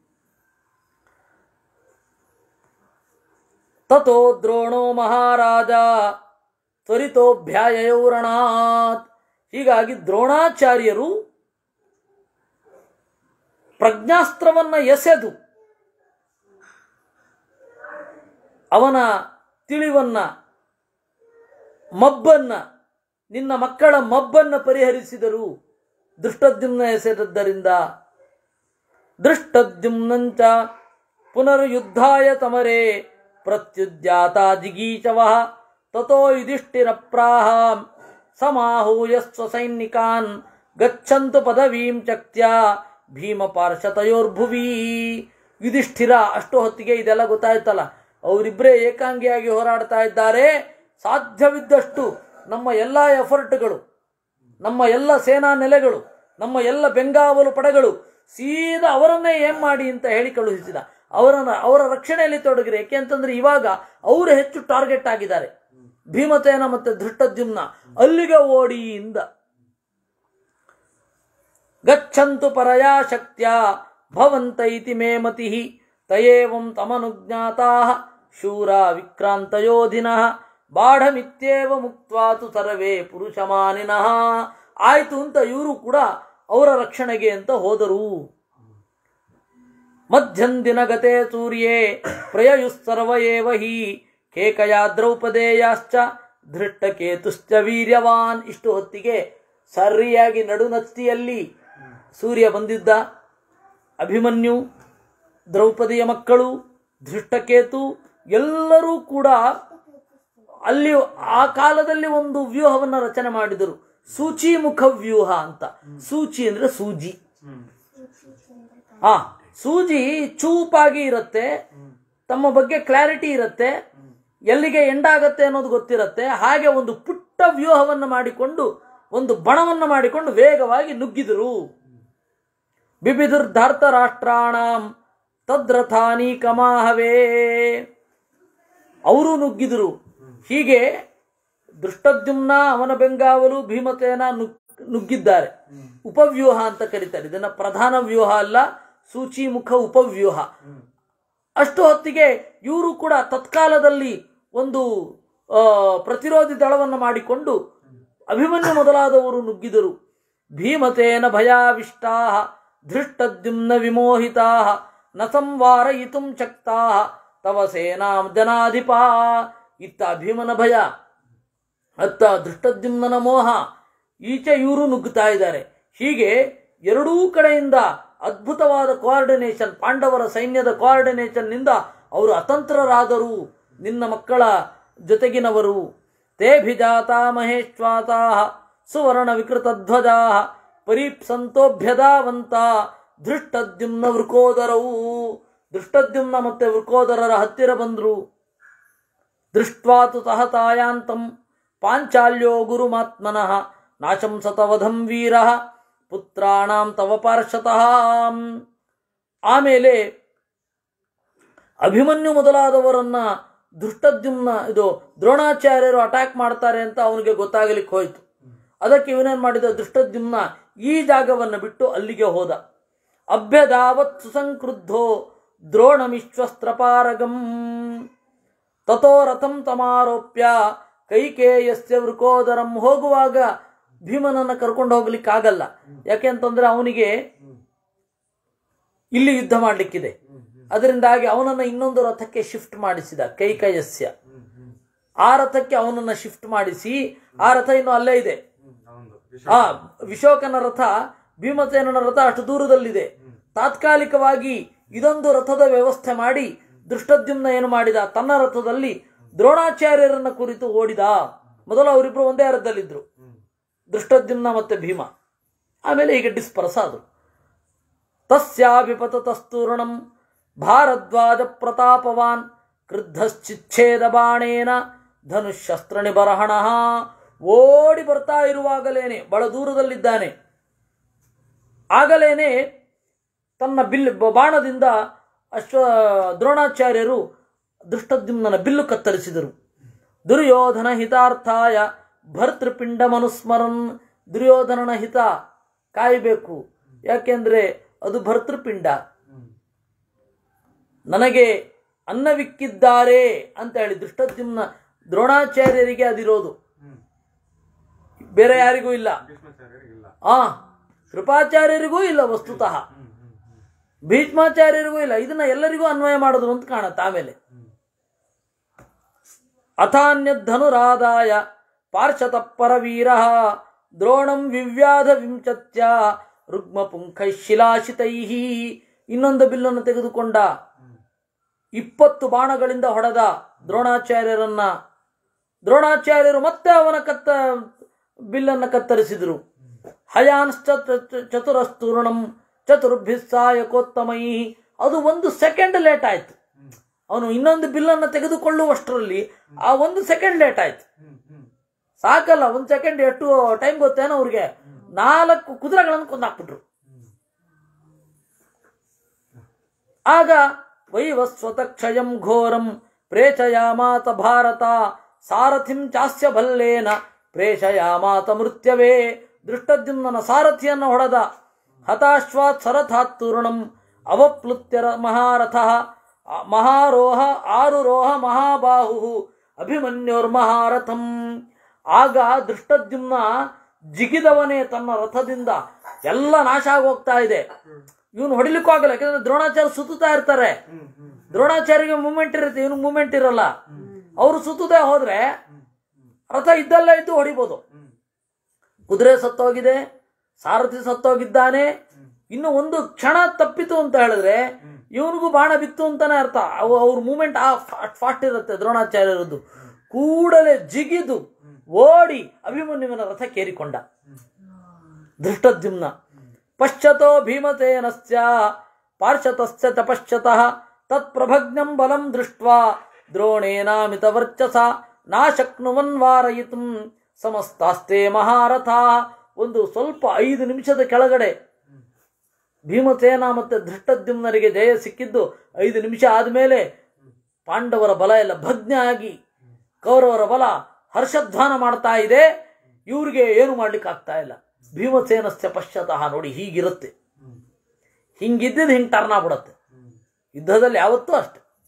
ತಥೋ ದ್ರೋಣೋ ಮಹಾರಾಜ ತ್ವರಿತೋಭ್ಯಾಯೌರಣಾತ್. ಹೀಗಾಗಿ ದ್ರೋಣಾಚಾರ್ಯರು ಪ್ರಜ್ಞಾಸ್ತ್ರವನ್ನ ಎಸೆದು ಅವನ ತಿಳಿವನ್ನ, ಮಬ್ಬನ್ನ, ನಿನ್ನ ಮಕ್ಕಳ ಮಬ್ಬನ್ನ ಪರಿಹರಿಸಿದರು ದೃಷ್ಟದ್ಯುಮ್ನ ಎಸೆದದ್ದರಿಂದ. ದೃಷ್ಟದ್ಯುಮ್ನಂಚ ಪುನರ್ಯುದ್ಧಾಯ ತಮರೇ ಪ್ರತ್ಯುದ್ಯಾತ ಜಿಗೀಚವಃ ತಥೋ ಯುಧಿಷ್ಠಿರ ಪ್ರಾಹ ಸಮಾಹೂಯ ಸ್ವಸೈನಿಕಾನ್ ಗಚ್ಚಂತು ಪದವೀಂ ಚಕ್ತ್ಯ ಭೀಮ ಪಾರ್ಶ್ವತಯೋರ್ಭುವಿ. ಯುಧಿಷ್ಠಿರ ಅಷ್ಟು ಹೊತ್ತಿಗೆ ಇದೆಲ್ಲ ಗೊತ್ತಾಯ್ತಲ್ಲ, ಅವರಿಬ್ಬರೇ ಏಕಾಂಗಿಯಾಗಿ ಹೋರಾಡ್ತಾ ಇದ್ದಾರೆ. ಸಾಧ್ಯವಿದ್ದಷ್ಟು ನಮ್ಮ ಎಲ್ಲ ಎಫರ್ಟ್ಗಳು, ನಮ್ಮ ಎಲ್ಲ ಸೇನಾ ನೆಲೆಗಳು, ನಮ್ಮ ಎಲ್ಲ ಬೆಂಗಾವಲು ಪಡೆಗಳು ಸೀದಾ ಅವರನ್ನೇ ಏನ್ ಮಾಡಿ ಅಂತ ಹೇಳಿ ಕಳುಹಿಸಿದ. ಅವರ ರಕ್ಷಣೆಯಲ್ಲಿ ತೊಡಗಿರಿ. ಯಾಕೆ ಅಂತಂದ್ರೆ ಇವಾಗ ಅವರು ಹೆಚ್ಚು ಟಾರ್ಗೆಟ್ ಆಗಿದ್ದಾರೆ. ಭೀಮಸೇನ ಮತ್ತೆ ಧೃಷ್ಟದ್ಯುಮ್ನ ಅಲ್ಲಿಗೆ ಓಡಿ ಇಂದ. ಗಚ್ಚಂತು ಪರಯಾ ಶಕ್ತ್ಯ ಭವಂತೈತಿ ಮೇ ಮತಿಃ ತಯೇವಂ ತಮನುಜ್ಞಾತಾಃ ಶೂರ ವಿಕ್ರಾಂತ ಯೋಧಿನಃ ಬಾಢಮಿತ್ಯೇವ ಮುಕ್ತ್ವಾತು ಸರ್ವೇ ಪುರುಷಮಾನಿನಃ. ಆಯ್ತು ಅಂತ ಇವರು ಕೂಡ ಅವರ ರಕ್ಷಣೆಗೆ ಅಂತ ಹೋದರು. ಮಧ್ಯಂದಿನ ಗತೆ ಸೂರ್ಯೇ ಪ್ರಯಯುಸ್ಸರ್ವ ಏವ ಹಿ ಕೇಕಯ ದ್ರೌಪದೇಯಾಶ್ಚ ಧೃಷ್ಟಕೇತುಶ್ಚ ವೀರ್ಯವಾನ್. ಇಷ್ಟು ಹೊತ್ತಿಗೆ ಸರಿಯಾಗಿ ನಡುನತ್ತಿಯಲ್ಲಿ ಸೂರ್ಯ ಬಂದಿದ್ದ. ಅಭಿಮನ್ಯು, ದ್ರೌಪದಿಯ ಮಕ್ಕಳು, ಧೃಷ್ಟಕೇತು ಎಲ್ಲರೂ ಕೂಡ ಅಲ್ಲಿ ಆ ಕಾಲದಲ್ಲಿ ಒಂದು ವ್ಯೂಹವನ್ನು ರಚನೆ ಮಾಡಿದರು. ಸೂಚಿ ಮುಖ ವ್ಯೂಹ ಅಂತ. ಸೂಚಿ ಅಂದ್ರೆ ಸೂಜಿ. ಸೂಜಿ ಚೂಪಾಗಿ ಇರುತ್ತೆ, ತಮ್ಮ ಬಗ್ಗೆ ಕ್ಲಾರಿಟಿ ಇರುತ್ತೆ, ಎಲ್ಲಿಗೆ ಎಂಡಾಗತ್ತೆ ಅನ್ನೋದು ಗೊತ್ತಿರುತ್ತೆ. ಹಾಗೆ ಒಂದು ಪುಟ್ಟ ವ್ಯೂಹವನ್ನು ಮಾಡಿಕೊಂಡು, ಒಂದು ಬಣವನ್ನು ಮಾಡಿಕೊಂಡು ವೇಗವಾಗಿ ನುಗ್ಗಿದರು. ಬಿಬಿದುರ್ಧಾರ್ಥ ರಾಷ್ಟ್ರಾಣಾಂ ತದ್ರಥಾನಿ ಕಮಾಹವೇ. ಅವರು ನುಗ್ಗಿದರು. ಹೀಗೆ ದೃಷ್ಟದ್ಯುಮ್ನ, ಅವನ ಬೆಂಗಾವಲು, ಭೀಮಸೇನ ನುಗ್ಗಿದ್ದಾರೆ. ಉಪವ್ಯೂಹ ಅಂತ ಕರೀತಾರೆ ಇದನ್ನ. ಪ್ರಧಾನ ವ್ಯೂಹ ಅಲ್ಲ, ಸೂಚಿ ಮುಖ ಉಪವ್ಯೂಹ. ಅಷ್ಟು ಹೊತ್ತಿಗೆ ಇವರು ಕೂಡ ತತ್ಕಾಲದಲ್ಲಿ ಒಂದು ಪ್ರತಿರೋಧಿ ದಳವನ್ನು ಮಾಡಿಕೊಂಡು ಅಭಿಮನ್ಯು ಮೊದಲಾದವರು ನುಗ್ಗಿದರು. ಭೀಮತೇನ ಭಯಾವಿಷ್ಟಾ ಧೃಷ್ಟದ್ಯುಮ್ನ ವಿಮೋಹಿತಾ ನ ಸಂವಾರಯಿತುಂ ಶಕ್ತಾ ತವ ಸೇನಾ ಜನಾಧಿಪ. ಇತ್ತ ಭೀಮನ ಭಯ, ಅತ್ತ ಧೃಷ್ಟದ್ಯುಮ್ನ ಮೋಹ, ಈಚೆ ಇವರು ನುಗ್ಗುತ್ತಾ ಇದ್ದಾರೆ. ಹೀಗೆ ಎರಡೂ ಕಡೆಯಿಂದ ಅದ್ಭುತವಾದ ಕೋಆರ್ಡಿನೇಷನ್, ಪಾಂಡವರ ಸೈನ್ಯದ ಕೋಆರ್ಡಿನೇಷನ್ನಿಂದ ಅವರು ಅತಂತ್ರರಾದರು. ನಿನ್ನ ಮಕ್ಕಳ ಜೊತೆಗಿನವರು ತೇಭಿಜಾತ ಮಹೇಶ್ವಾತಾ ಸುವರ್ಣ ವಿಕೃತಧ್ವಜಾ ಪರೀಪ್ಸಂತೋಭ್ಯದಾವಂತ ಧೃಷ್ಟದ್ಯುಮ್ನ ವೃಕೋದರವು. ಧೃಷ್ಟದ್ಯುಮ್ನ ಮತ್ತೆ ವೃಕೋದರರ ಹತ್ತಿರ ಬಂದರು. ದೃಷ್ಟ್ವಾತು ಸಹತಾಯಾಂತಂ ಪಾಂಚಾಲ್ಯೋ ಗುರುಮಾತ್ಮನಃ ನಾಶಂಸತವಧಂ ವೀರ ಪುತ್ರಾಣಾಂ ತವ ಪಾರ್ಶ್ವತಃ. ಆಮೇಲೆ ಅಭಿಮನ್ಯು ಮೊದಲಾದವರನ್ನ ಧೃಷ್ಟದ್ಯುಮ್ನ ದ್ರೋಣಾಚಾರ್ಯರು ಅಟ್ಯಾಕ್ ಮಾಡ್ತಾರೆ ಅಂತ ಅವನಿಗೆ ಗೊತ್ತಾಗಲಿಕ್ಕೆ ಹೋಯಿತು. ಅದಕ್ಕೆ ಇವನೇನು ಮಾಡಿದ, ಧೃಷ್ಟದ್ಯುಮ್ನ ಈ ಜಾಗವನ್ನು ಬಿಟ್ಟು ಅಲ್ಲಿಗೆ ಹೋದ. ಅಭ್ಯದಾವತ್ ಸುಸಂಕ್ರುದ್ಧೋ ದ್ರೋಣಮಿಶ್ವಸ್ತ್ರಪಾರಗಂ ತಥೋ ರಥಂ ತಮಾರೋಪ್ಯ ಕೈಕೇಯಸ್ಯ ವೃಕೋದರಂ. ಹೋಗುವಾಗ ಭೀಮನನ್ನು ಕರ್ಕೊಂಡು ಹೋಗ್ಲಿಕ್ಕಾಗಲ್ಲ, ಯಾಕೆಂತಂದ್ರೆ ಅವನಿಗೆ ಇಲ್ಲಿ ಯುದ್ಧ ಮಾಡಲಿಕ್ಕಿದೆ. ಅದರಿಂದಾಗಿ ಅವನನ್ನು ಇನ್ನೊಂದು ರಥಕ್ಕೆ ಶಿಫ್ಟ್ ಮಾಡಿಸಿದ. ಕೈಕೇಯಸ್ಯ ಆ ರಥಕ್ಕೆ ಅವನನ್ನು ಶಿಫ್ಟ್ ಮಾಡಿಸಿ, ಆ ರಥ ಇನ್ನು ಅಲ್ಲೇ ಇದೆ. ವಿಶೋಕನ ರಥ, ಭೀಮಸೇನನ ರಥ ಅಷ್ಟು ದೂರದಲ್ಲಿದೆ. ತಾತ್ಕಾಲಿಕವಾಗಿ ಇದೊಂದು ರಥದ ವ್ಯವಸ್ಥೆ ಮಾಡಿ ಧೃಷ್ಟದ್ಯುಮ್ನ ಏನು ಮಾಡಿದ, ತನ್ನ ರಥದಲ್ಲಿ ದ್ರೋಣಾಚಾರ್ಯರನ್ನ ಕುರಿತು ಓಡಿದ. ಮೊದಲು ಅವರಿಬ್ರು ಒಂದೇ ರಥದಲ್ಲಿದ್ರು, ಧೃಷ್ಟದ್ಯುಮ್ನ ಮತ್ತೆ ಭೀಮ. ಆಮೇಲೆ ಈಗ ಡಿಸ್ಪರ್ಸ್ ಆದರು. ತಸ್ಯಾಭಿಪತತಸ್ತೂರ್ಣಂ ಭಾರದ್ವಾಜ ಪ್ರತಾಪವಾನ್ ಕ್ರುದ್ಧಶ್ಚಿಚ್ಛೇದ ಬಾಣೇನ ಧನುಶಸ್ತ್ರ ನಿಬರಹಣ. ಓಡಿ ಬರ್ತಾ ಇರುವಾಗಲೇನೆ, ಬಹಳ ದೂರದಲ್ಲಿದ್ದಾನೆ, ಆಗಲೇನೆ ತನ್ನ ಬಾಣದಿಂದ ದ್ರೋಣಾಚಾರ್ಯರು ಧೃಷ್ಟದ್ಯುಮ್ನನ ಬಿಲ್ಲು ಕತ್ತರಿಸಿದರು. ದುರ್ಯೋಧನ ಹಿತಾರ್ಥಾಯ ಭರ್ತೃಪಿಂಡ ಮನುಸ್ಮರನ್. ದುರ್ಯೋಧನನ ಹಿತ ಕಾಯಬೇಕು, ಯಾಕೆಂದ್ರೆ ಅದು ಭರ್ತೃಪಿಂಡ, ನನಗೆ ಅನ್ನವಿಕ್ಕಿದ್ದಾರೆ ಅಂತ ಹೇಳಿ ಧೃಷ್ಟದ್ಯುಮ್ನ ದ್ರೋಣಾಚಾರ್ಯರಿಗೆ ಅದಿರೋದು, ಬೇರೆ ಯಾರಿಗೂ ಇಲ್ಲ. ಕೃಪಾಚಾರ್ಯರಿಗೂ ಇಲ್ಲ, ವಸ್ತುತಃ ಭೀಷ್ಮಾಚಾರ್ಯರಿಗೂ ಇಲ್ಲ. ಇದನ್ನ ಎಲ್ಲರಿಗೂ ಅನ್ವಯ ಮಾಡಿದ್ರು ಅಂತ ಕಾಣುತ್ತೆ. ಆಮೇಲೆ ಅಥಾನ್ಯಧನುರಾದಾಯ ಪಾರ್ಶ್ವತ ಪರವೀರ ದ್ರೋಣಂ ವಿವ್ಯಾಧ ವಿಂಚತ್ಯ ರುಗ್ಮ ಪುಂಖೈ ಶಿಲಾಶಿತೈ. ಇನ್ನೊಂದು ಬಿಲ್ಲನ್ನು ತೆಗೆದುಕೊಂಡ 20 ಬಾಣಗಳಿಂದ ಹೊಡೆದ ದ್ರೋಣಾಚಾರ್ಯರನ್ನ. ದ್ರೋಣಾಚಾರ್ಯರು ಮತ್ತೆ ಅವನ ಬಿಲ್ಲನ್ನು ಕತ್ತರಿಸಿದರು. ಹಯಾನ್ಶ್ಚ ಚತುರಸ್ತೂರ್ಣಂ ಚತುರ್ಭಿಸ್ಸಾಯಕೋತ್ತಮೈ. ಅದು 1 ಸೆಕೆಂಡ್ ಲೇಟ್ ಆಯ್ತು. ಅವನು ಇನ್ನೊಂದು ಬಿಲ್ಲನ್ನು ತೆಗೆದುಕೊಳ್ಳುವಷ್ಟರಲ್ಲಿ ಆ 1 ಸೆಕೆಂಡ್ ಲೇಟ್ ಆಯ್ತು. ಸಾಕಲ್ಲ, 1 ಸೆಕೆಂಡ್ ಎಷ್ಟು ಟೈಮ್ ಗೊತ್ತೇನೋ ಅವ್ರಿಗೆ. 4 ಕುದುರೆಗಳನ್ನು ಕೊಂದಾಕ್ಬಿಟ್ರು. ಆಗ ವೈವಸ್ವತ ಕ್ಷಯಂ ಘೋರಂ ಪ್ರೇಷಯಾಮಾತ ಭಾರತ ಸಾರಥಿಂ ಚಾಸ್ಯ ಭಲ್ಲೇನ ಪ್ರೇಷಯಾಮಾತ ಮೃತ್ಯವೇ. ಧೃಷ್ಟದ್ಯುಮ್ನನ ಸಾರಥಿಯನ್ನು ಹೊಡೆದ. ಹತಾಶ್ವಾತ್ ಸರಥಾತ್ತೂರ್ಣಂ ಅವಪ್ಲುತ್ಯರ ಮಹಾರಥ ಮಹಾರೋಹ ಆರುರೋಹ ಮಹಾಬಾಹು ಅಭಿಮನ್ಯೋರ್ಮಹಾರಥಂ. ಆಗ ಧೃಷ್ಟದ್ಯುಮ್ನ ಜಿಗಿದವನೇ ತನ್ನ ರಥದಿಂದ ಎಲ್ಲ ನಾಶ ಆಗೋಗ್ತಾ ಇದೆ. ಇವನು ಹೊಡಿಲಿಕ್ಕೂ ಆಗಲ್ಲ, ಯಾಕಂದ್ರೆ ದ್ರೋಣಾಚಾರ್ಯ ಸುತ್ತುತ್ತಾ ಇರ್ತಾರೆ. ದ್ರೋಣಾಚಾರ್ಯಗೆ ಮೂವ್ಮೆಂಟ್ ಇರುತ್ತೆ, ಇವನು ಮೂವ್ಮೆಂಟ್ ಇರಲ್ಲ. ಅವರು ಸುತ್ತುದೇ ಹೋದ್ರೆ ರಥ ಇದ್ದಲ್ಲೇ ಇದ್ದು ಹೊಡಿಬೋದು. ಕುದುರೆ ಸತ್ತೋಗಿದೆ, ಸಾರಥಿ ಸತ್ತೋಗಿದ್ದಾನೆ. ಇನ್ನು ಒಂದು ಕ್ಷಣ ತಪ್ಪಿತು ಅಂತ ಹೇಳಿದ್ರೆ ಇವನಿಗೂ ಬಾಣ ಬಿತ್ತು ಅಂತಾನೆ ಅರ್ಥ. ಅವ್ರ ಮೂವ್ಮೆಂಟ್ ಫಾಸ್ಟ್ ಇರುತ್ತೆ ದ್ರೋಣಾಚಾರ್ಯರದ್ದು. ಕೂಡಲೇ ಜಿಗಿದು ಓಡಿ ಅಭಿಮನ್ಯುವಿನ ರಥಕ್ಕೇರಿಕೊಂಡ ಧೃಷ್ಟದ್ಯುಮ್ನ. ಪಶ್ಚತೋ ಭೀಮಸೇನಸ್ಯ ಪಾರ್ಶ್ವತಸ್ಯ ತಪಶ್ಚತಃ ತತ್ಪ್ರಭಗ್ನಂ ಬಲಂ ದೃಷ್ಟ್ವಾ ದ್ರೋಣೇನಾಮಿತವರ್ಚಸ ನಾಶಕ್ನುವನ್ ವಾರಯಿತುಂ ಸಮಸ್ತಾಸ್ತೆ ಮಹಾರಥ. ಒಂದು ಸ್ವಲ್ಪ 5 ನಿಮಿಷದ ಕೆಳಗಡೆ ಭೀಮಸೇನ ಮತ್ತೆ ಧೃಷ್ಟದ್ಯುಮ್ನರಿಗೆ ಜಯ ಸಿಕ್ಕಿದ್ದು 5 ನಿಮಿಷ ಆದಮೇಲೆ ಪಾಂಡವರ ಬಲ ಎಲ್ಲ ಭಗ್ನ ಆಗಿ ಕೌರವರ ಬಲ ಹರ್ಷಧ್ವಾನ ಮಾಡ್ತಾ ಇದೆ. ಇವ್ರಿಗೆ ಏನು ಮಾಡ್ಲಿಕ್ಕೆ ಆಗ್ತಾ ಇಲ್ಲ. ಭೀಮಸೇನಸ್ಯ ಪಶ್ಚಾತಃ ನೋಡಿ, ಹೀಗಿರುತ್ತೆ. ಹಿಂಗಿದ್ದಿದ್ದು ಹಿಂಗೆ ಟರ್ನ್ ಆಗ್ಬಿಡತ್ತೆ. ಯುದ್ಧದಲ್ಲಿ ಯಾವತ್ತೂ ಅಷ್ಟೆ.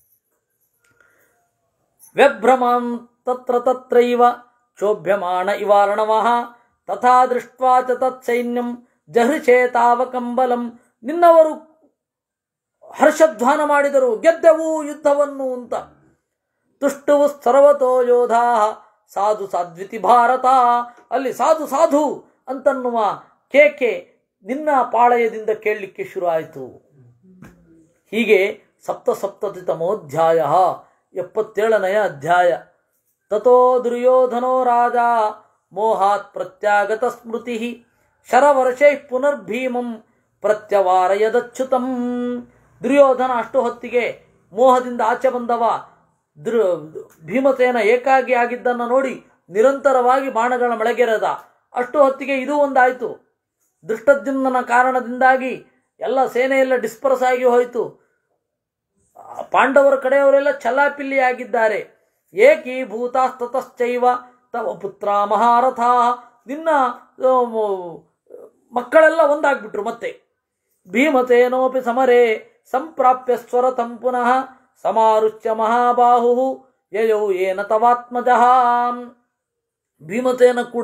ವ್ಯಭ್ರಮಂ ತತ್ರ ತತ್ರೈವ ಚೋಭ್ಯಮಾನ ಇವಾರ್ಣವಃ ತಥಾ ದೃಷ್ಟ್ವಾ ಚ ತತ್ಸೈನ್ಯಂ ಜಹೃಷೇ ತಾವಕಂಬಲಂ. ನಿನ್ನವರು ಹರ್ಷಧ್ವಾನ ಮಾಡಿದರು, ಗೆದ್ದೆವು ಯುದ್ಧವನ್ನು ಅಂತ. ತುಷ್ಟುವು ಸರ್ವತೋ ಯೋಧಾ ಸಾಧು ಸಾಧ್ವಿತಿ ಭಾರತ. ಅಲ್ಲಿ ಸಾಧು ಸಾಧು ಅಂತನ್ನುವ ಕೇಕೆ ನಿನ್ನ ಪಾಳಯದಿಂದ ಕೇಳಲಿಕ್ಕೆ ಶುರು ಆಯಿತು. ಹೀಗೆ ಸಪ್ತಸಪ್ತತಿತಮೋಧ್ಯಾಯ 77ನೇ ಅಧ್ಯಾಯ. ತಥೋ ದುರ್ಯೋಧನೋ ರಾಜ ಮೋಹಾತ್ ಪ್ರತ್ಯಾಗತ ಸ್ಮೃತಿ ಶರವರ್ಷೈ ಪುನರ್ಭೀಮಂ ಪ್ರತ್ಯವಾರಯದಚ್ಯುತಂ. ದುರ್ಯೋಧನ ಅಷ್ಟು ಹೊತ್ತಿಗೆ ಮೋಹದಿಂದ ಆಚೆ ಬಂದವ. ಭೀಮಸೇನ ಏಕಾಗಿ ಆಗಿದ್ದನ್ನು ನೋಡಿ ನಿರಂತರವಾಗಿ ಬಾಣಗಳ ಮಳೆಗೆರೆದ. ಅಷ್ಟು ಹೊತ್ತಿಗೆ ಇದು ಒಂದಾಯಿತು. ದುಷ್ಟದ್ಯುಮ್ನನ ಕಾರಣದಿಂದಾಗಿ ಎಲ್ಲ ಸೇನೆಯೆಲ್ಲ ಡಿಸ್ಪರ್ಸ್ ಆಗಿ ಹೋಯಿತು. ಪಾಂಡವರ ಕಡೆಯವರೆಲ್ಲ ಛಲಾಪಿಲ್ಲಿಯಾಗಿದ್ದಾರೆ. ಏಕೀಭೂತಾಸ್ತತಶ್ಚೈವ ತವ ಪುತ್ರ ಮಹಾರಥ. ನಿನ್ನ ಮಕ್ಕಳೆಲ್ಲ ಒಂದಾಗ್ಬಿಟ್ರು ಮತ್ತೆ. ಭೀಮಸೇನೋಪಿ ಸಮರೇ ಸಂಪ್ರಾಪ್ಯ ಸ್ವರತಂ ಪುನಃ ಸಮಾರುಚ್ಯ ಮಹಾಬಾಹು ಯಯೌ ಏನ ತವಾತ್ಮಜಃ. ಭೀಮಸೇನ ಕೂಡ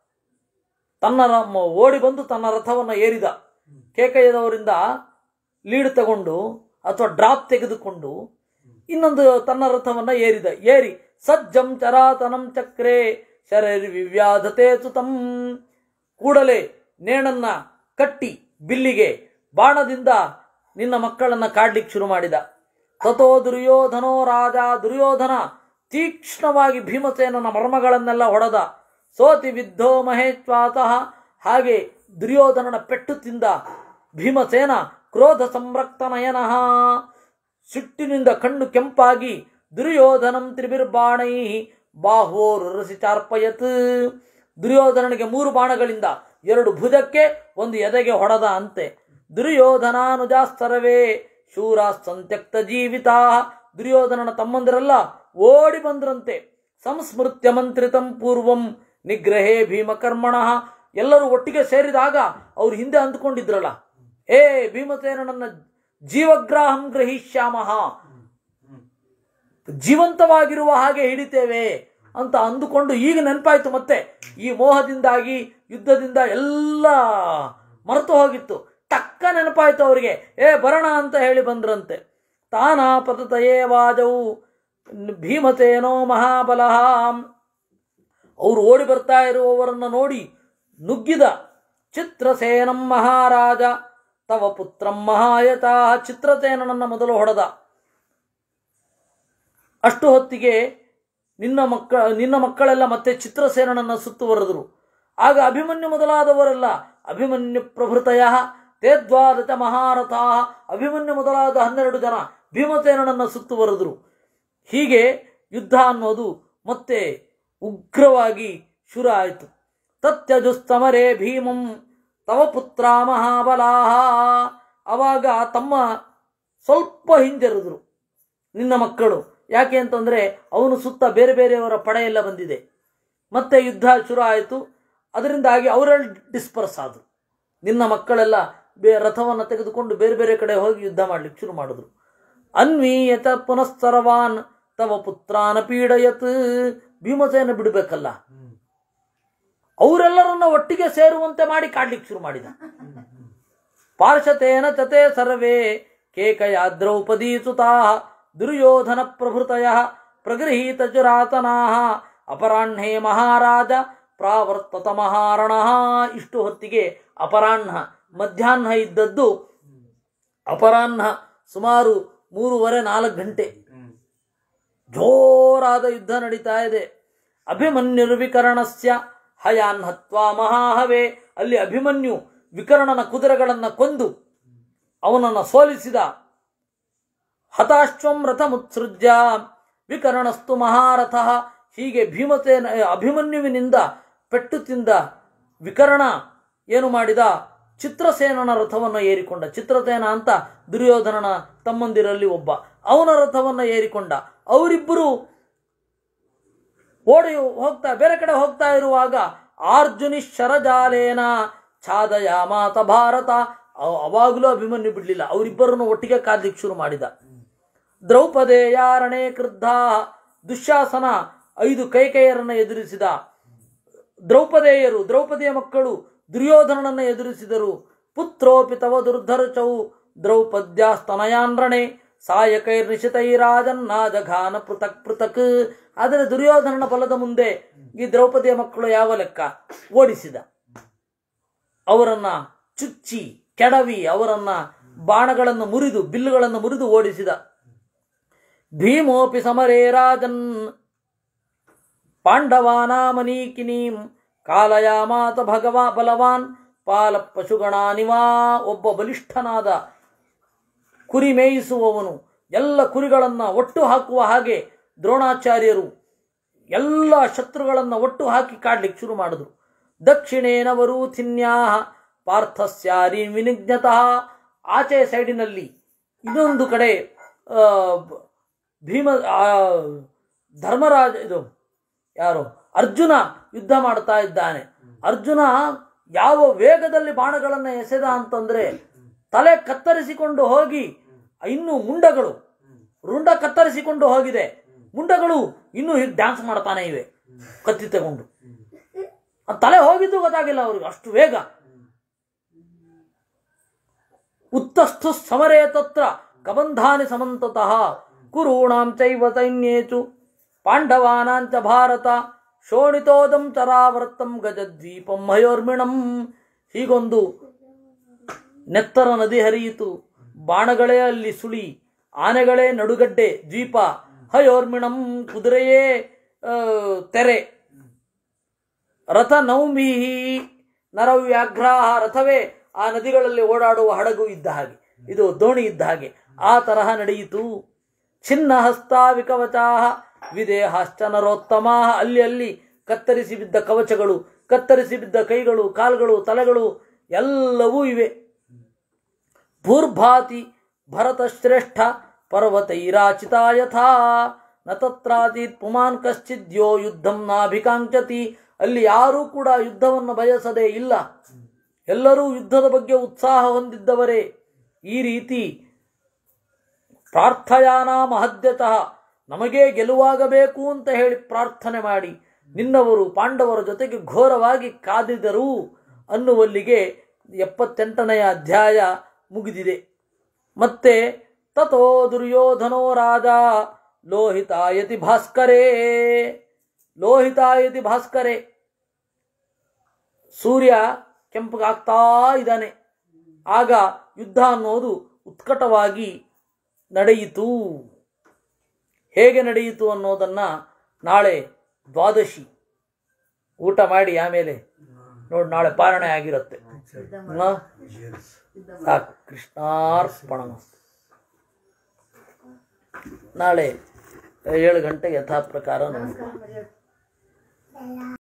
ಓಡಿ ಬಂದು ತನ್ನ ರಥವನ್ನು ಏರಿದ. ಕೇಕಯ್ಯದವರಿಂದ ಲೀಡ್ ತಗೊಂಡು ಅಥವಾ ಡ್ರಾಪ್ ತೆಗೆದುಕೊಂಡು ಇನ್ನೊಂದು ತನ್ನ ರಥವನ್ನು ಏರಿ ಸಜ್ಜಂ ಚರಾತನಂ ಚಕ್ರೆ ಶರೈರ್ವಿವ್ಯಾಧತೆ ಸುತಂ. ಕೂಡಲೇ ನೇಣನ್ನ ಕಟ್ಟಿ ಬಿಲ್ಲಿಗೆ ಬಾಣದಿಂದ ನಿನ್ನ ಮಕ್ಕಳನ್ನ ಕಾಡ್ಲಿಕ್ಕೆ ಶುರು ಮಾಡಿದ. ತಥೋ ದುರ್ಯೋಧನೋ ರಾಜ. ದುರ್ಯೋಧನ ತೀಕ್ಷ್ಣವಾಗಿ ಭೀಮಸೇನನ ಮರ್ಮಗಳನ್ನೆಲ್ಲ ಹೊಡೆದ. ಸೋತಿ ವಿದ್ಧೋ ಮಹೇಶ್ವಾತಃ. ಹಾಗೆ ದುರ್ಯೋಧನನ ಪೆಟ್ಟು ತಿಂದ ಭೀಮಸೇನ ಕ್ರೋಧ ಸಂರಕ್ತನಯನಃ. ಸಿಟ್ಟಿನಿಂದ ಕಣ್ಣು ಕೆಂಪಾಗಿ ದುರ್ಯೋಧನಂ ತ್ರಿಬಿರ್ಬಾಣೈ ಬಾಹೋರುರಸಿ ಚಾರ್ಪಯತ್. ದುರ್ಯೋಧನನಿಗೆ 3 ಬಾಣಗಳಿಂದ 2 ಭುಜಕ್ಕೆ 1 ಎದೆಗೆ ಹೊಡೆದ ಅಂತೆ. ದುರ್ಯೋಧನಾನುಜಾಸ್ತರವೇ ಶೂರ ಸಂತ್ಯಕ್ತ ಜೀವಿತಾ. ದುರ್ಯೋಧನನ ತಮ್ಮಂದಿರೆಲ್ಲ ಓಡಿ ಬಂದ್ರಂತೆ. ಸಂಸ್ಮೃತ್ಯ ಮಂತ್ರಿತಂ ಪೂರ್ವಂ ನಿಗ್ರಹೇ ಭೀಮಕರ್ಮಣಃ. ಎಲ್ಲರೂ ಒಟ್ಟಿಗೆ ಸೇರಿದಾಗ ಅವ್ರು ಹಿಂದೆ ಅಂದುಕೊಂಡಿದ್ರಲ್ಲ, ಭೀಮಸೇನನನ್ನ ಜೀವಗ್ರಾಹಂ ಗ್ರಹಿಷ್ಯಾಮಃ, ಜೀವಂತವಾಗಿರುವ ಹಾಗೆ ಹಿಡಿತೇವೆ ಅಂತ ಅಂದುಕೊಂಡು ಈಗ ನೆನಪಾಯ್ತು. ಮತ್ತೆ ಈ ಮೋಹದಿಂದಾಗಿ ಯುದ್ಧದಿಂದ ಎಲ್ಲ ಮರೆತು ಹೋಗಿತ್ತು. ಟಕ್ಕ ನೆನಪಾಯ್ತು ಅವರಿಗೆ. ಬರೋಣ ಅಂತ ಹೇಳಿ ಬಂದ್ರಂತೆ. ತಾನಾಪತತಯೇ ವಾಜವು ಭೀಮಸೇನೋ ಮಹಾಬಲಃ. ಅವರು ಓಡಿ ಬರ್ತಾ ಇರುವವರನ್ನು ನೋಡಿ ನುಗ್ಗಿದ. ಚಿತ್ರಸೇನಂ ಮಹಾರಾಜ ತವ ಪುತ್ರಂ ಮಹಾಯತ. ಚಿತ್ರಸೇನನನ್ನ ಮೊದಲು ಹೊಡೆದ. ಅಷ್ಟು ಹೊತ್ತಿಗೆ ನಿನ್ನ ಮಕ್ಕಳೆಲ್ಲ ಮತ್ತೆ ಚಿತ್ರಸೇನನನ್ನ ಸುತ್ತುವರೆದರು. ಆಗ ಅಭಿಮನ್ಯು ಮೊದಲಾದವರೆಲ್ಲ ಅಭಿಮನ್ಯು ಪ್ರಭೃತಯ ತೇದ್ವಾದಚ ಮಹಾರಥ. ಅಭಿಮನ್ಯು ಮೊದಲಾದ 12 ಜನ ಭೀಮಸೇನನನ್ನ ಸುತ್ತುವರೆದರು. ಹೀಗೆ ಯುದ್ಧ ಅನ್ನೋದು ಮತ್ತೆ ಉಗ್ರವಾಗಿ ಶುರು ಆಯಿತು. ತತ್ಯಜುಸ್ತಮರೇ ಭೀಮಂ ತವ ಪುತ್ರ ಮಹಾಬಲಾಹ. ಆವಾಗ ತಮ್ಮ ಸ್ವಲ್ಪ ಹಿಂಜರಿದ್ರು ನಿನ್ನ ಮಕ್ಕಳು. ಯಾಕೆ ಅಂತಂದರೆ ಅವನು ಸುತ್ತ ಬೇರೆ ಬೇರೆಯವರ ಪಡೆಯೆಲ್ಲ ಬಂದಿದೆ. ಮತ್ತೆ ಯುದ್ಧ ಶುರು ಆಯಿತು. ಅದರಿಂದಾಗಿ ಅವರೆಲ್ಲ ಡಿಸ್ಪರ್ಸ್ ಆದರು. ನಿನ್ನ ಮಕ್ಕಳೆಲ್ಲ ರಥವನ್ನು ತೆಗೆದುಕೊಂಡು ಬೇರೆ ಬೇರೆ ಕಡೆ ಹೋಗಿ ಯುದ್ಧ ಮಾಡಲಿಕ್ಕೆ ಶುರು ಮಾಡಿದ್ರು. ಅನ್ವೀಯತ ಪುನಃಸರ್ವಾನ್ ತವ ಪುತ್ರಾನ ಪೀಡಯತ್. ಭೀಮಸೇನ ಬಿಡಬೇಕಲ್ಲ, ಅವರೆಲ್ಲರನ್ನ ಒಟ್ಟಿಗೆ ಸೇರುವಂತೆ ಮಾಡಿ ಕಾಡ್ಲಿಕ್ಕೆ ಶುರು ಮಾಡಿದ. ಪಾರ್ಷತೇನ ಚತೆ ಸರ್ವೇ ಕೇಕಯ ದ್ರೌಪದೀ ಸುತಾ ದುರ್ಯೋಧನ ಪ್ರಭೃತಯ ಪ್ರಗೃಹೀತ ಚುರಾತನಾಹ ಅಪರಾಹ್ಣೇ ಮಹಾರಾಜ ಪ್ರಾವರ್ತತ ಮಹಾರಣಃ. ಇಷ್ಟು ಹೊತ್ತಿಗೆ ಅಪರಾಹ್ನ, ಮಧ್ಯಾಹ್ನ ಇದ್ದದ್ದು ಅಪರಾಹ್ನ, ಸುಮಾರು 3:30-4 ಗಂಟೆ. ಜೋರಾದ ಯುದ್ಧ ನಡೀತಾ ಇದೆ. ಅಭಿಮನ್ಯುರ್ವಿಕರ್ಣಸ್ಯ ಹಯಾನ್ ಹತ್ವಾ ಮಹಾಹವೇ. ಅಲ್ಲಿ ಅಭಿಮನ್ಯು ವಿಕರ್ಣನ ಕುದುರೆಗಳನ್ನು ಕೊಂದು ಅವನನ್ನು ಸೋಲಿಸಿದ. ಹತಾಶ್ವಂ ರಥಮುತ್ಸೃಜ್ಯ ವಿಕರ್ಣಸ್ತು ಮಹಾರಥ. ಹೀಗೆ ಭೀಮಸೇನ ಅಭಿಮನ್ಯುವಿನಿಂದ ಪೆಟ್ಟು ತಿಂದ ವಿಕರ್ಣ ಏನು ಮಾಡಿದ? ಚಿತ್ರಸೇನನ ರಥವನ್ನು ಏರಿಕೊಂಡ. ಚಿತ್ರಸೇನ ಅಂತ ದುರ್ಯೋಧನನ ತಮ್ಮಂದಿರಲ್ಲಿ ಒಬ್ಬ. ಅವನ ರಥವನ್ನು ಏರಿಕೊಂಡ. ಅವರಿಬ್ಬರು ಓಡಿ ಬೇರೆ ಕಡೆ ಹೋಗ್ತಾ ಇರುವಾಗ ಅರ್ಜುನಿ ಶರಜಾಲೇನ ಛಾದಯ ಮಾತ ಭಾರತ. ಅವಾಗಲೂ ಅಭಿಮನ್ಯು ಬಿಡಲಿಲ್ಲ. ಅವರಿಬ್ಬರನ್ನು ಒಟ್ಟಿಗೆ ಕಾದ್ಲಿಕ್ಕೆ ಶುರು ಮಾಡಿದ. ದ್ರೌಪದೇಯಾರಣೇ ಕ್ರುದ್ಧ ದುಶ್ಯಾಸನ 5 ಕೈಕೇಯರನ್ನು ಎದುರಿಸಿದ. ದ್ರೌಪದೇಯರು, ದ್ರೌಪದಿಯ ಮಕ್ಕಳು ದುರ್ಯೋಧನನನ್ನು ಎದುರಿಸಿದರು. ಪುತ್ರೋಪಿ ತವ ದುರ್ಧರ್ಚೌ ದ್ರೌಪದ್ಯಾಸ್ತನಯಾನ್ರಣೆ ಸಾಯಕೈರ್ನಿಶಿತೈರಾಜನ್ನಾಜಘಾನ ಪೃಥಕ್ ಪೃಥಕ್. ಆದರೆ ದುರ್ಯೋಧನನ ಬಲದ ಮುಂದೆ ಈ ದ್ರೌಪದಿಯ ಮಕ್ಕಳು ಯಾವ ಲೆಕ್ಕ? ಓಡಿಸಿದ. ಅವರನ್ನ ಚುಚ್ಚಿ ಕೆಡವಿ ಅವರನ್ನ ಬಾಣಗಳನ್ನು ಮುರಿದು ಬಿಲ್ಲುಗಳನ್ನು ಮುರಿದು ಓಡಿಸಿದ. ಭೀಮೋಪಿ ಸಮರೇ ರಾಜನ್ ಪಾಂಡವಾನಾಮನೀಕಿನೀಂ ಕಾಲಯಾಮಾತ ಬಲವಾನ್ ಪಾಲ ಪಶುಗಣಾನಿವಾ. ಒಬ್ಬ ಬಲಿಷ್ಠನಾದ ಕುರಿ ಮೇಯಿಸುವವನು ಎಲ್ಲ ಕುರಿಗಳನ್ನು ಒಟ್ಟು ಹಾಕುವ ಹಾಗೆ ದ್ರೋಣಾಚಾರ್ಯರು ಎಲ್ಲ ಶತ್ರುಗಳನ್ನು ಒಟ್ಟು ಹಾಕಿ ಕಾಡ್ಲಿಕ್ಕೆ ಶುರು ಮಾಡಿದ್ರು. ದಕ್ಷಿಣೇನ ವರೂಥಿನ್ಯಾ ಪಾರ್ಥಸ್ಯಾರಿ ವಿನಿಜ್ಞತಃ. ಆಚೆ ಸೈಡಿನಲ್ಲಿ ಇನ್ನೊಂದು ಕಡೆ ಧರ್ಮರಾಜ ಅರ್ಜುನ ಯುದ್ಧ ಮಾಡ್ತಾ ಇದ್ದಾನೆ. ಅರ್ಜುನ ಯಾವ ವೇಗದಲ್ಲಿ ಬಾಣಗಳನ್ನು ಎಸೆದ ಅಂತಂದ್ರೆ ತಲೆ ಕತ್ತರಿಸಿಕೊಂಡು ಹೋಗಿ ಇನ್ನು ರುಂಡ ಕತ್ತರಿಸಿಕೊಂಡು ಹೋಗಿದೆ. ಮುಂಡಗಳು ಇನ್ನೂ ಹೀಗೆ ಡ್ಯಾನ್ಸ್ ಮಾಡ್ತಾನೆ ಇವೆ ಕತ್ತಿ ತಗೊಂಡು. ತಲೆ ಹೋಗಿದ್ದು ಗೊತ್ತಾಗಿಲ್ಲ ಅವ್ರಿಗೆ, ಅಷ್ಟು ವೇಗ. ಉತ್ತಸ್ಥು ಸಮರೇ ತತ್ರ ಕಬಂಧಾನಿ ಸಮಂತತಃ ಕುರೂಣಾಂ ಚೈವ ಸೈನ್ಯೇಚು ಪಾಂಡವಾನಾಂಚ ಭಾರತ ಶೋಣಿತೋದಂ ಚರಾವರ್ತಂ ಗಜದ್ವೀಪಂ ಮಯೋರ್ಮಿಣಂ. ಹೀಗೊಂದು ನೆತ್ತರ ನದಿ ಹರಿಯಿತು, ಬಾಣಗಳೇ ಅಲ್ಲಿ ಸುಳಿ, ಆನೆಗಳೇ ನಡುಗಡ್ಡೆ ದ್ವೀಪ, ಹಯೋರ್ಮಿಣಂ ಕುದುರೆಯೇ ತೆರೆ, ರಥ ನೌಮಿ ನರವ್ಯಾಘ್ರಾಹ. ರಥವೇ ಆ ನದಿಗಳಲ್ಲಿ ಓಡಾಡುವ ಹಡಗು ಇದ್ದ ಹಾಗೆ, ಇದು ದೋಣಿ ಇದ್ದ ಹಾಗೆ ಆ ತರಹ ನಡೆಯಿತು. ಛಿನ್ನ ಹಸ್ತಾವಿಕವಚಾಹ ವಿದೇಹಾಶ್ಚ ನರೋತ್ತಮ. ಅಲ್ಲಿ ಕತ್ತರಿಸಿ ಬಿದ್ದ ಕವಚಗಳು, ಕತ್ತರಿಸಿ ಬಿದ್ದ ಕೈಗಳು, ಕಾಲ್ಗಳು, ತಲೆಗಳು ಎಲ್ಲವೂ ಇವೆ. ಭೂರ್ಭಾತಿ ಭರತಶ್ರೇಷ್ಠ ಪರ್ವತೈರಾಚಿತ ಯಥಾ ನ ತತ್ರಾತೀತ್ ಪುಮಾನ್ ಕಶ್ಚಿದ್ಯೋ ಯುದ್ಧಂ ನಾಭಿಕಾಂಕ್ಷತಿ. ಅಲ್ಲಿ ಯಾರೂ ಕೂಡ ಯುದ್ಧವನ್ನು ಬಯಸದೇ ಇಲ್ಲ, ಎಲ್ಲರೂ ಯುದ್ಧದ ಬಗ್ಗೆ ಉತ್ಸಾಹ ಹೊಂದಿದ್ದವರೇ. ಈ ರೀತಿ ಪ್ರಾರ್ಥಯಾನ ಮಹದ್ಯತಃ, ನಮಗೇ ಗೆಲುವಾಗಬೇಕು ಅಂತ ಹೇಳಿ ಪ್ರಾರ್ಥನೆ ಮಾಡಿ ನಿನ್ನವರು ಪಾಂಡವರ ಜೊತೆಗೆ ಘೋರವಾಗಿ ಕಾದಿದರು ಅನ್ನುವಲ್ಲಿಗೆ 78ನೆಯ ಅಧ್ಯಾಯ ಮುಗಿದಿದೆ. ಮತ್ತೆ ತಥೋ ದುರ್ಯೋಧನೋ ರಾಜ ಲೋಹಿತಾಯತಿ ಭಾಸ್ಕರೇ. ಸೂರ್ಯ ಕೆಂಪಗಾಗ್ತಾ ಇದ್ದಾನೆ. ಆಗ ಯುದ್ಧ ಅನ್ನೋದು ಉತ್ಕಟವಾಗಿ ನಡೆಯಿತು. ಹೇಗೆ ನಡೆಯಿತು ಅನ್ನೋದನ್ನ ನಾಳೆ ದ್ವಾದಶಿ ಊಟ ಮಾಡಿ ಆಮೇಲೆ ನೋಡಿ, ನಾಳೆ ಪಾರಣೆ ಆಗಿರುತ್ತೆ. ಸಾಕು. ಕೃಷ್ಣಾರ್ಪಣಮಸ್ತು. ನಾಳೆ 7 ಗಂಟೆಗೆ ಯಥಾ ಪ್ರಕಾರ ನೋಡಿ.